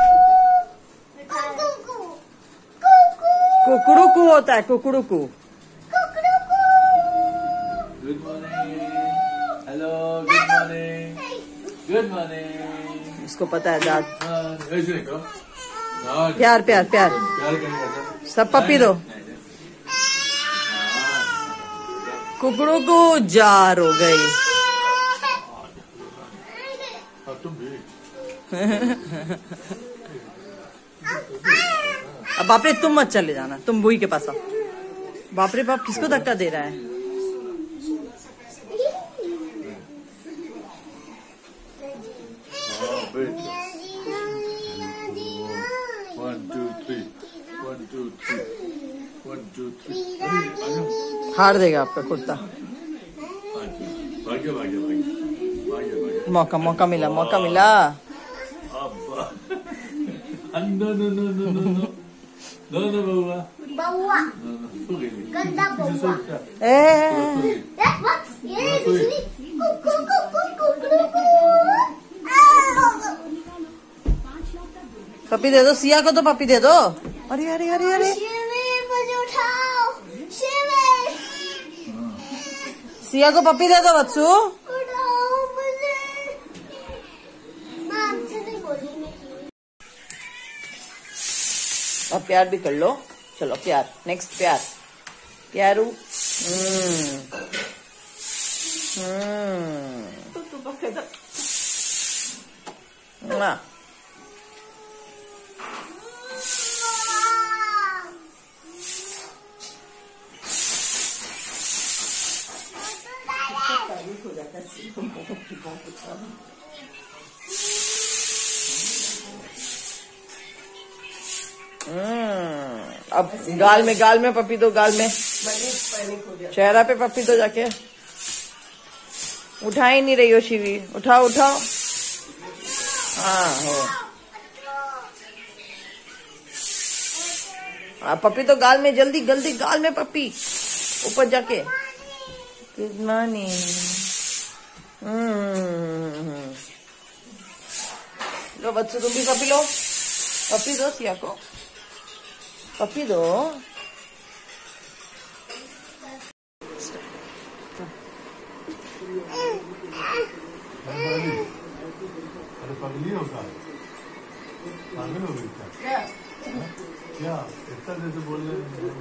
कुकुड़ुकू होता है, कुकुड़ुकू। Good morning, hello, good morning, good morning. इसको पता है दाद। ऐसे देखो, प्यार प्यार प्यार प्यार करेगा। सब पपी दो। कुकुड़ुकू जार हो गई। तुम भी अब बाप रे तुम मत चले जाना, तुम बुई के पास आओ। बाप रे बाप किसको धक्का दे रहा है? One two three, one two three, one two three. हार देगा आपका कुर्ता। भाग्य भाग्य भाग्य भाग्य भाग्य। मौका मौका मिला, मौका मिला। अब्बा, no no no no no no no no बउआ, बउआ, गंदा बउआ। ए पपी दे दो, सिया को तो पपी दे दो। अरे अरे अरे अरे मुझे उठाओ, सिया को पपी दे दो बच्चू। उठाओ मुझे। माँ हमसे नहीं बोली मैं। अब प्यार भी कर लो। चलो प्यार, नेक्स्ट प्यार। प्यारू। हम्म हम्म हो जाता है। अब गाल में, गाल में पपी दो, गाल में। चेहरा पे पपी दो जाके। उठा ही नहीं रही हो शिवी, उठाओ उठाओ। हाँ हो। हाँ पपी तो गाल में, जल्दी जल्दी गाल में पपी, ऊपर जाके। Good morning. लो बच्चों तुम भी पपी लो, पपी दो सिया को, पपी दो। अरे पगली हो का, पागल हो गई क्या? क्या इतना देर से बोल रहे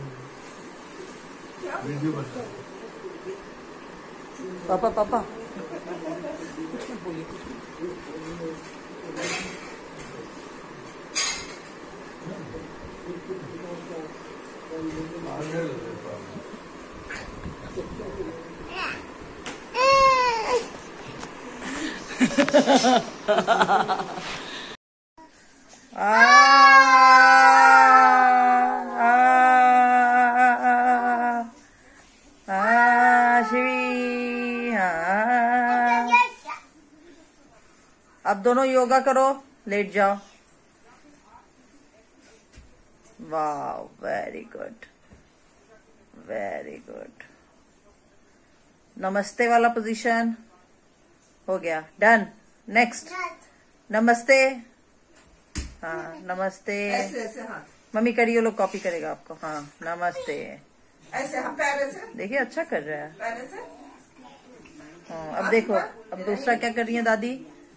वीडियो बता। पापा पापा कुछ मत बोलिए, कुछ आ, आ, आ, शिवी। हाँ अब दोनों योगा करो, लेट जाओ। वाह वेरी गुड, वेरी गुड। नमस्ते वाला पोजीशन हो गया, डन। नेक्स्ट नमस्ते। हाँ नमस्ते। ऐसे ऐसे हाथ, मम्मी करिए, लोग कॉपी करेगा आपको। हाँ नमस्ते। ऐसे हाँ, पैर ऐसे, देखिए अच्छा कर रहा है। पैर ऐसे। हाँ अब देखो, अब दूसरा क्या कर रही है दादी?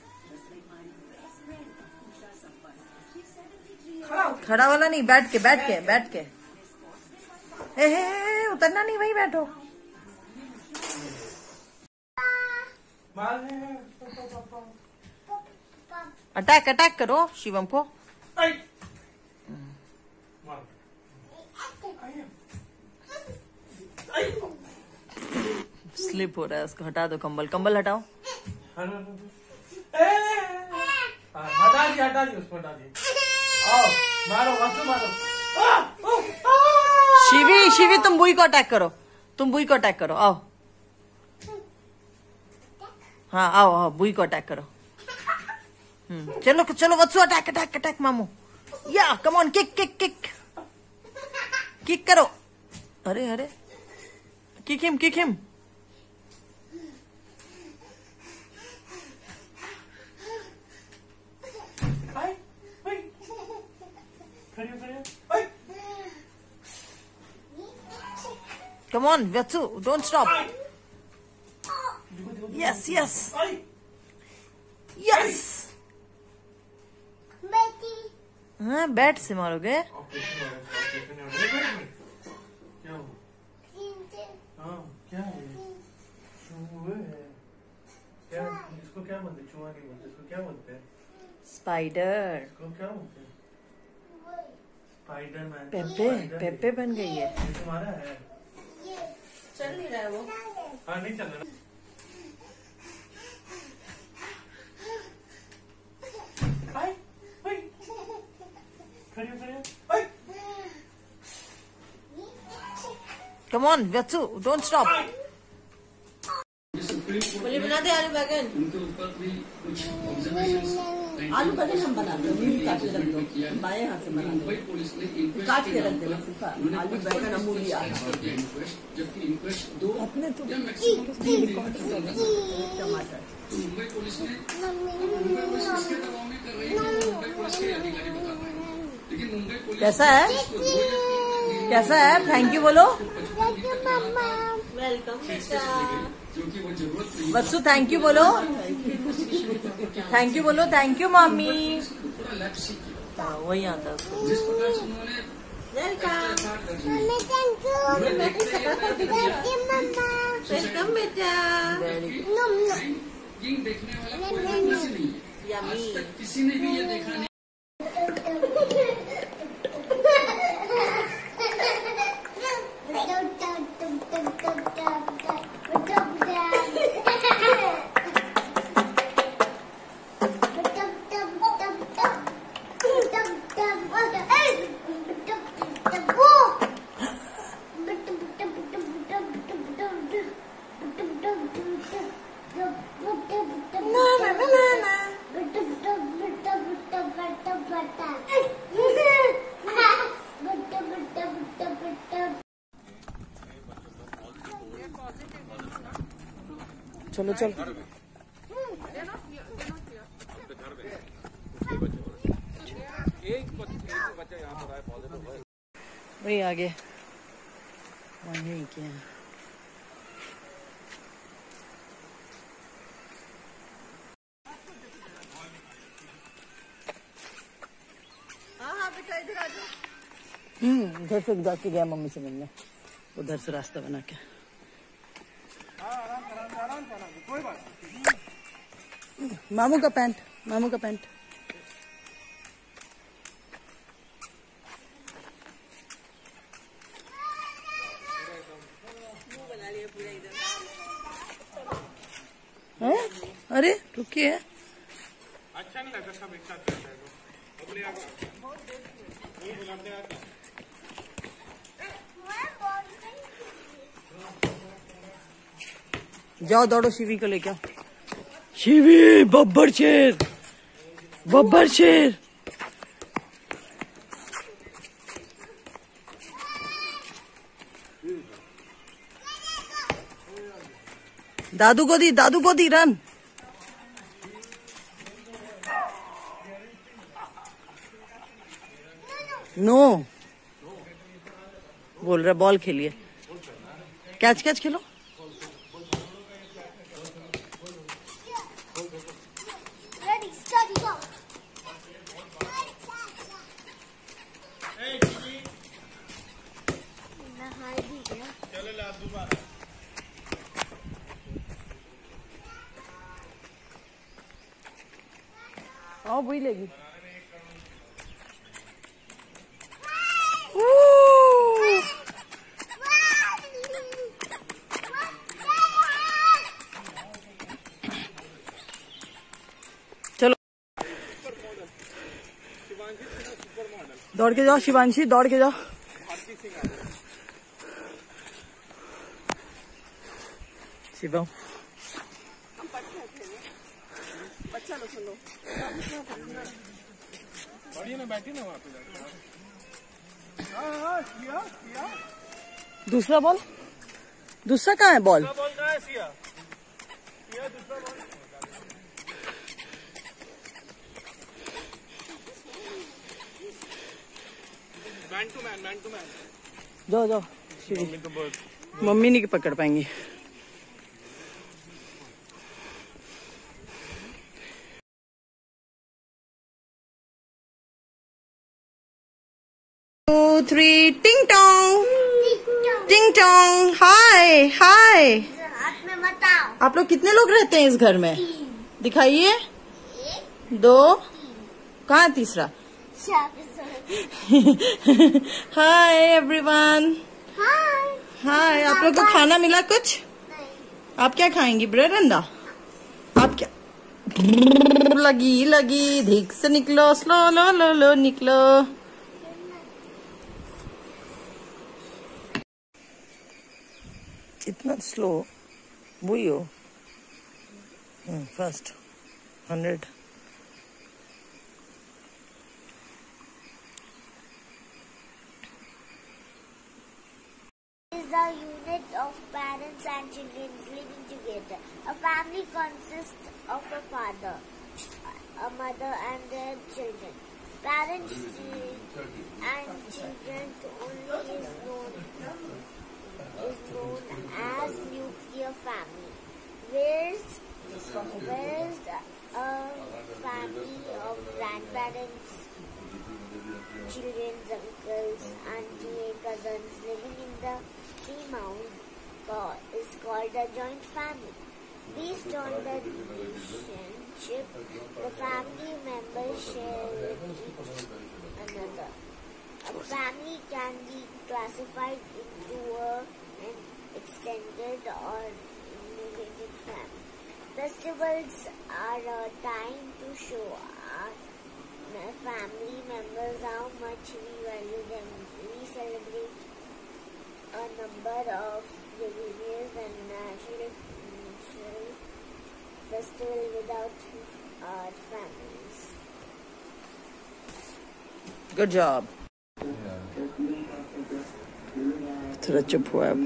खड़ा हो। खड़ा वाला नहीं, बैठ के बैठ के बैठ के। ए, हे, हे, उतरना नहीं, वहीं बैठो। अटैक अटैक करो शिवम को। स्लिप हो रहा है उसको, हटा दो कंबल, कंबल हटाओ। हटा दी हटा दी उसको, हटा दी। आओ मारो बच्चों, मारो। शिवी शिवी तुम बुई को अटैक करो, तुम बुई को अटैक करो, आओ। हाँ आओ आओ, बुई को अटैक करो। हम्म चलो चलो वत्सु, अटैक अटैक अटैक मामू। या come on, kick kick kick kick करो। अरे अरे, kick him kick him. Come on, Vatsu, don't stop. Yes, yes. Yes. हाँ, बैट से मारोगे? क्या है? चूहे है। क्या? इसको क्या बोलते हैं? चूहा नहीं बोलते, इसको क्या बोलते हैं? स्पाइडर। इसको क्या बोलते हैं? स्पाइडरमैन। पेप्पे, पेप्पे बन गई है। ये तुम्हारा है? चल नहीं रहा है वो। हाँ नहीं चल रहा। Come on, Vatsu, don't stop. बोले बना दे आलू बैगन। उनके ऊपर भी कुछ ऑब्जर्वेशंस आलू बैगन हम बनाते हैं, मूली काट के रख दो, बाएं हाथ से बनाते मुंबई पुलिस ने इंक्वेस्ट काट के रख देना सिर्फ आलू बैगन अमूलिया। इंक्वेस्ट जबकि इंक्वेस्ट दो अपने तो या मैक्सिमम तीन दिन तक चलेगा। टमाटर तो मुंबई पुलिस ने मुंबई पुलिस किसके दबाव में कर रही है, मुंबई पुलिस के अधिकारी बता रहे हैं। लेकिन मुंबई पुलिस कैसा है? कैसा है? थैंक यू बोलो। वेलकम बेटा। जो कि वो जरूरत नहीं वत्सु थैंक यू बोलो। थैंक यू बोलो, थैंक यू मम्मी। थोड़ा लैब सीख किया। हाँ, वही आता है उसको। जिस प्रकार से उन्होंने वेलकम वेलकम बेटा। ये देखने वाला कोई आदमी नहीं है। आज तक किसी ने भी ये देखा नहीं। चलो चलो वही आगे वहीं क्या हम्म इधर से जाके गया मम्मी से मिलने, उधर से रास्ता बना के। मामू का पैंट, मामू का पैंट। है? अरे रुकिए, अच्छा नहीं लगा, सब एक साथ चल जाएगा। अपने आप नहीं बुलाते आते। जाओ दौड़ो शिवी को लेके आओ। शिवी बब्बर शेर, बब्बर शेर। दादू को दी, दादू को दी, रन। नो बोल रहा, बॉल खेलिए, कैच कैच खेलो। आओ वही लेगी। चलो दौड़ के जाओ शिवांशी, दौड़ के जाओ। शिवम बच्चा लोग सुनो बढ़िया ना बैठी ना वहाँ पे जाके। हाँ हाँ सिया सिया दूसरा बॉल दूसरा कहाँ है बॉल? दूसरा बॉल कहाँ है सिया? सिया दूसरा ball man to man man to man. जाओ जाओ मम्मी तो बहुत मम्मी नहीं पकड़ पाएंगी। टू थ्री टिंग टोंग टिंग टोंग। हाय हाय। हाथ में मत आओ। आप लोग कितने लोग रहते हैं इस घर में? दिखाइए। दो। कहाँ है तीसरा? Hi everyone. हाय। हाय। आप लोग को खाना मिला कुछ? आप क्या खाएंगी? ब्रेड अंडा? आप क्या? लगी लगी धीक से निकलो स्लो लो लो लो निकलो। इतना स्लो वही हो। First hundred. Is a unit of parents and children living together. A family consists of a father, a mother, and their children. Parents and children only is known is known as nuclear family. Where's where's a family of grandparents, children, uncles, auntie, cousins living in the same house is called a joint family. Based on the relationship the family members share with each another, a family can be classified into a, an extended or immediate family. Festivals are a time to show our family members how much we value them. We celebrate a number of religious and national festivals without our families. Good job. थोड़ा चुप हुआ अब।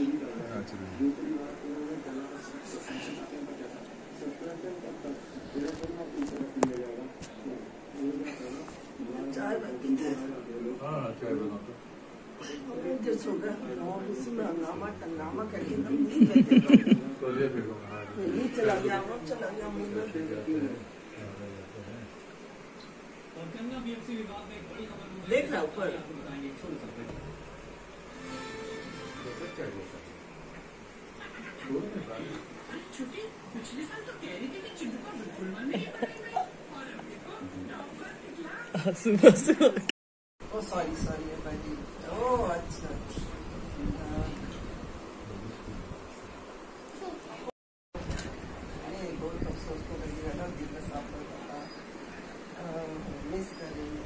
हाँ चाय बनाता हंगामा करके चला गया चला गया देख रहा ऊपर पिछले साल तो कह रही थी कि चिंटू का बिल्कुल मन नहीं है और अब देखो सुबह सुबह। ओ सॉरी सॉरी भाई। ओ अच्छा अरे बहुत अफसोस को लगेगा ना दिल में साफ करता मिस करेंगे।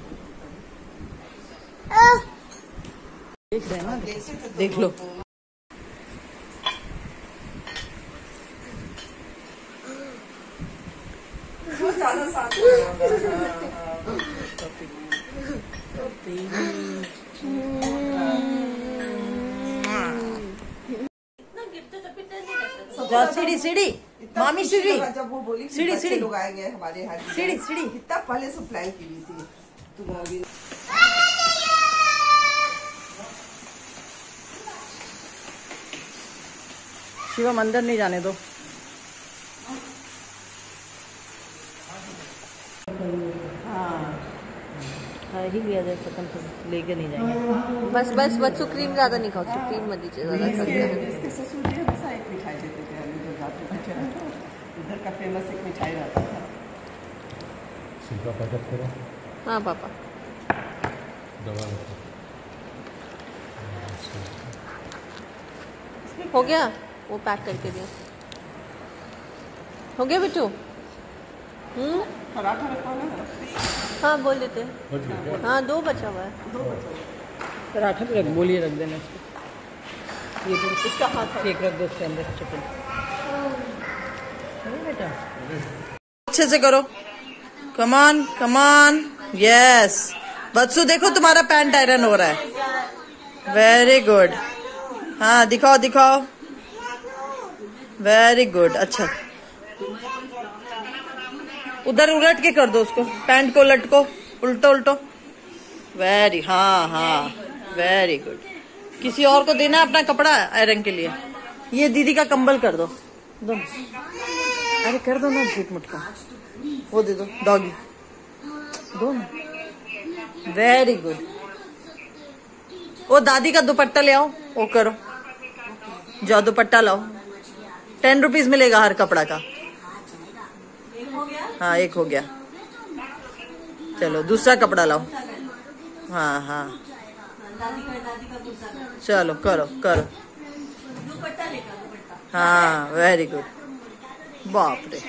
देख रहे हैं ना? देख लो। बहुत ज्यादा साथ जा सीढ़ी सीढ़ी मामी सीढ़ी जब वो बोली सीढ़ी सीढ़ी लोग आएंगे हमारे यहाँ सीढ़ी सीढ़ी कितना पहले से प्लान की हुई थी तुम अभी। शिवम अंदर नहीं जाने दो। हाँ ही लिया जाए खत्म तो लेके नहीं जाएंगे। बस बस बच्चों क्रीम ज्यादा नहीं खाओ, क्रीम मत दीजिए ज्यादा। इसके ससुर जी हमेशा एक मिठाई देते थे हमें जब जाते थे। इधर का फेमस एक मिठाई रहता था। शिल्पा पैकेट करो। हाँ पापा दवा हो गया, वो पैक करके दिया। हो गया बेटू? हम्म पराठा रखा हुआ है। हाँ बोल देते हैं। हाँ दो बचा हुआ है। दो बचा पराठा भी रख बोलिए रख देना। ये तो इसका हाथ केक रख दो उसके अंदर चिकन। बेटा अच्छे से करो, कमान कमान, यस। बच्चू देखो तुम्हारा पैंट आयरन हो रहा है, वेरी गुड। हाँ दिखाओ दिखाओ, वेरी गुड। अच्छा उधर उलट के कर दो उसको, पैंट को उलट को, उल्टो उल्टो, वेरी, हाँ हाँ वेरी गुड। किसी और को देना अपना कपड़ा आयरन के लिए। ये दीदी का कंबल कर दो, दो। अरे कर दो ना झूठ मुठ का, वो दे दो डॉगी, दो ना, वेरी गुड। वो दादी का दुपट्टा ले आओ, वो करो, जाओ दुपट्टा लाओ, टेन रुपीज मिलेगा हर कपड़ा का। हाँ एक हो गया, चलो दूसरा कपड़ा लाओ। हाँ हाँ चलो करो करो, हाँ वेरी गुड। बाप रे,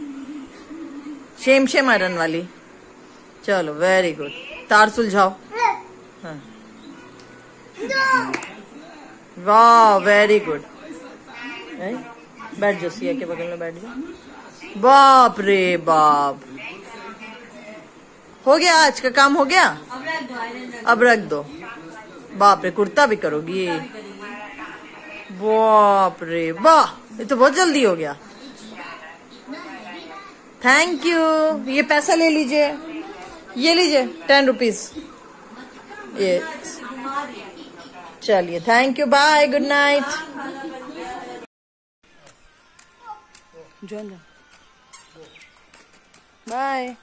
शेम शेम आयरन वाली, चलो वेरी गुड। तार सुलझाओ, हाँ वाह वेरी गुड। बैठ जाओ, सिया के बगल में बैठ जाओ। बाप रे बाप, हो गया, आज का काम हो गया, अब रख दो। बाप रे, कुर्ता भी करोगी, बाप रे वाह, ये तो बहुत जल्दी हो गया। थैंक यू, ये पैसा ले लीजिए, ये लीजिए टेन रुपीज, ये चलिए, thank you, bye, good night. Bye.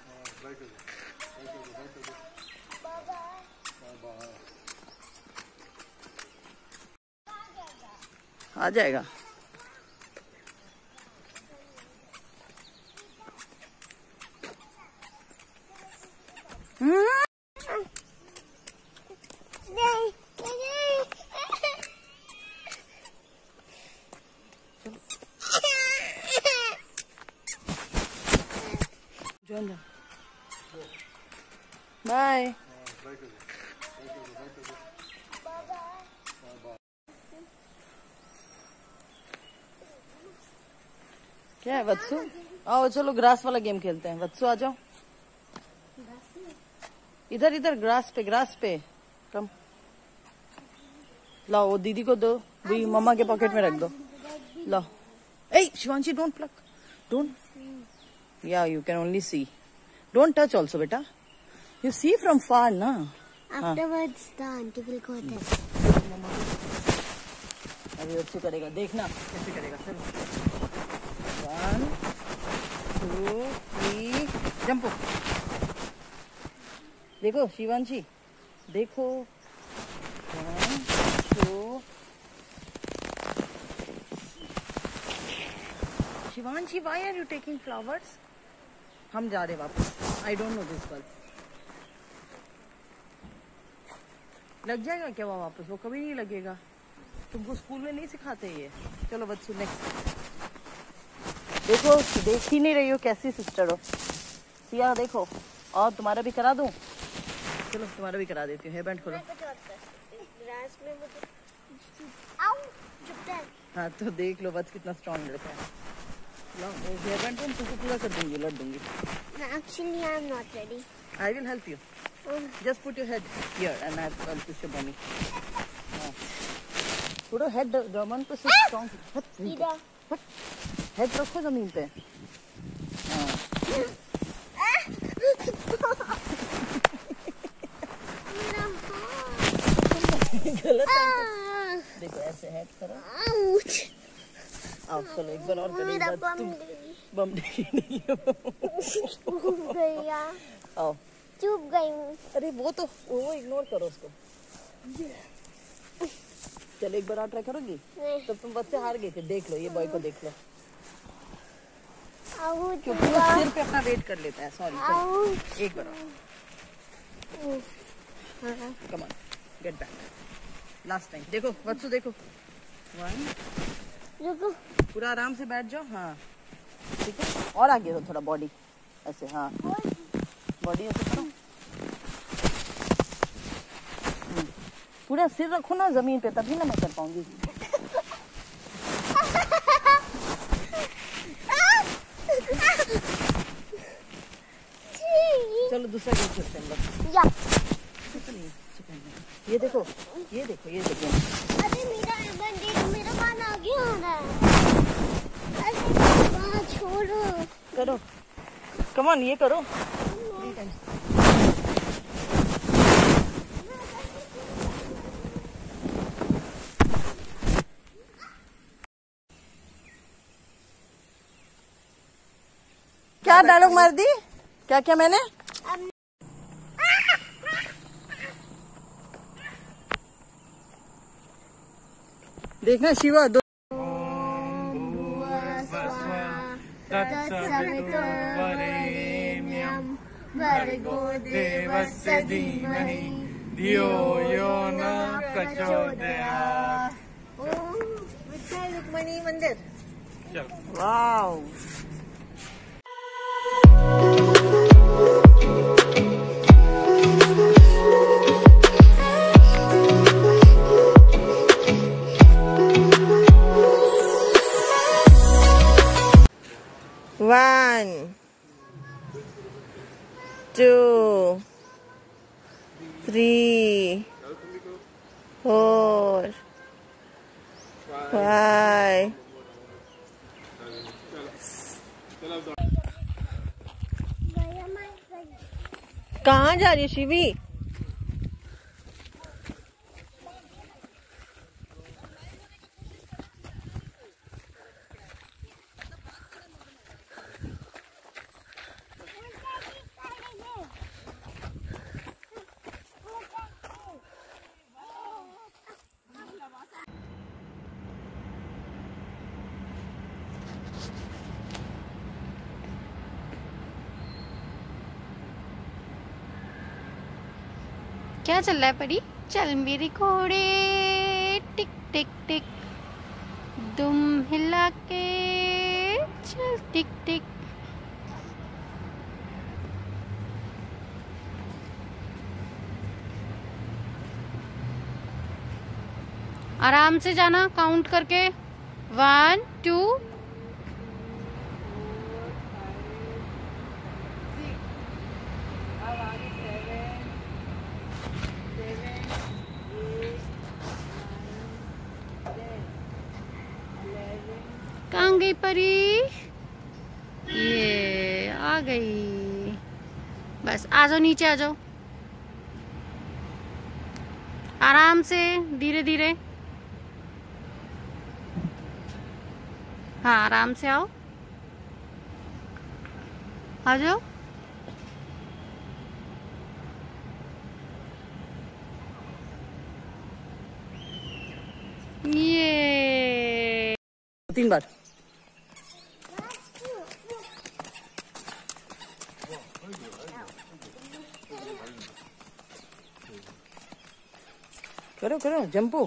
आ जाएगा, बाय। क्या है वत्सु, आओ चलो ग्रास वाला गेम खेलते हैं। वत्सु आ जाओ, इधर इधर ग्रास पे, ग्रास पे कम। लाओ, वो दीदी को दो, भी मम्मा के पॉकेट में रख दो, लाओ। ए Shivanshi, don't pluck, don't, yeah you can only see, don't touch also बेटा, यू सी फ्रॉम फार ना। Afterwards the auntie will go there. अभी अच्छे करेगा, देखना कैसे करेगा। चलो वन टू थ्री, जंप। देखो शिवांशी, देखो, one two. Shivanshi, why are you taking flowers? हम जा रहे वापस, I don't know this girl. लग जाएगा क्या वो वापस? वो कभी नहीं लगेगा, तुमको स्कूल में नहीं सिखाते ये। चलो बच्चों नेक्स्ट। देखो, देख ही नहीं रही हो कैसी सिस्टर हो। सिया देखो, और तुम्हारा भी करा दूं? चलो तुम्हारा भी करा देती हूँ। हेयर बैंड खोलो। हाँ तो देख लो बस कितना स्ट्रॉन्ग लड़का है। हेयर बैंड तुम तुमको पूरा कर दूंगी, लड़ दूंगी। Actually, I am not ready. I will help you. Just put your head here and I will push your bummy. Put your head जमीन पे से strong. Head रखो जमीन पे। गलत है। देखो ऐसे हेड करो। आओ चलो एक बार और करेंगे। तुम बम नहीं चुप गई यार। आओ चुप गई हूँ। अरे वो तो वो इग्नोर करो उसको। चलो एक बार और ट्राई करोगी? तो तुम बच्चे हार गए थे। देख लो ये बॉय को देख लो क्योंकि वो सिर पे अपना वेट कर लेता है। सॉरी एक बार और। Come on get back. Last time. देखो वत्सु देखो। वन रुको। पूरा आराम से बैठ जाओ। हाँ ठीक है और आगे हो थोड़ा बॉडी ऐसे। हाँ बॉडी ऐसे करो। पूरा सिर रखो ना जमीन पे तभी ना मैं कर पाऊंगी। दूसरा गेम खेलते हैं हम लोग। या ये देखो ये देखो ये देखो। अरे मेरा देख, मेरा कान आगे आ रहा है। अरे बाबा छोड़ो। करो कम ऑन, ये करो। क्या डायलॉग मार दी? क्या क्या मैंने? देखना शिवा दो। भर्गो देवस्य धीमहि धियो यो न प्रचोदयात्। विठ्ठल रुक्मिणी मंदिर। चलो वाव। One, two, three, four, five. कहाँ जा रही है शिवी? क्या चल रहा है परी? चल मेरे घोड़े टिक टिक टिक, दुम हिला के चल टिक टिक। आराम से जाना, काउंट करके। वन टू कहाँ गई परी? ये आ गई। बस आ जाओ, नीचे आ जाओ। आराम से, धीरे धीरे। हाँ आराम से आओ, आ जाओ। ये तीन बार। करो करो जंपो।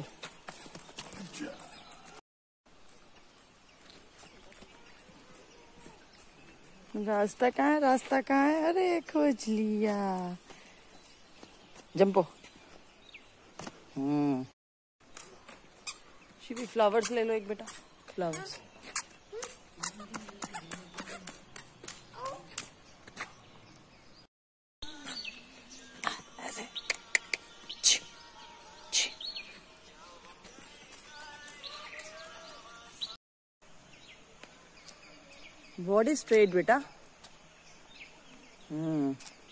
रास्ता कहाँ है? रास्ता कहाँ है? अरे खोज लिया। जंपो। हम्म शिवी फ्लावर्स ले लो एक बेटा, फ्लावर्स। ऐसे बॉडी स्ट्रेट बेटा। हम्म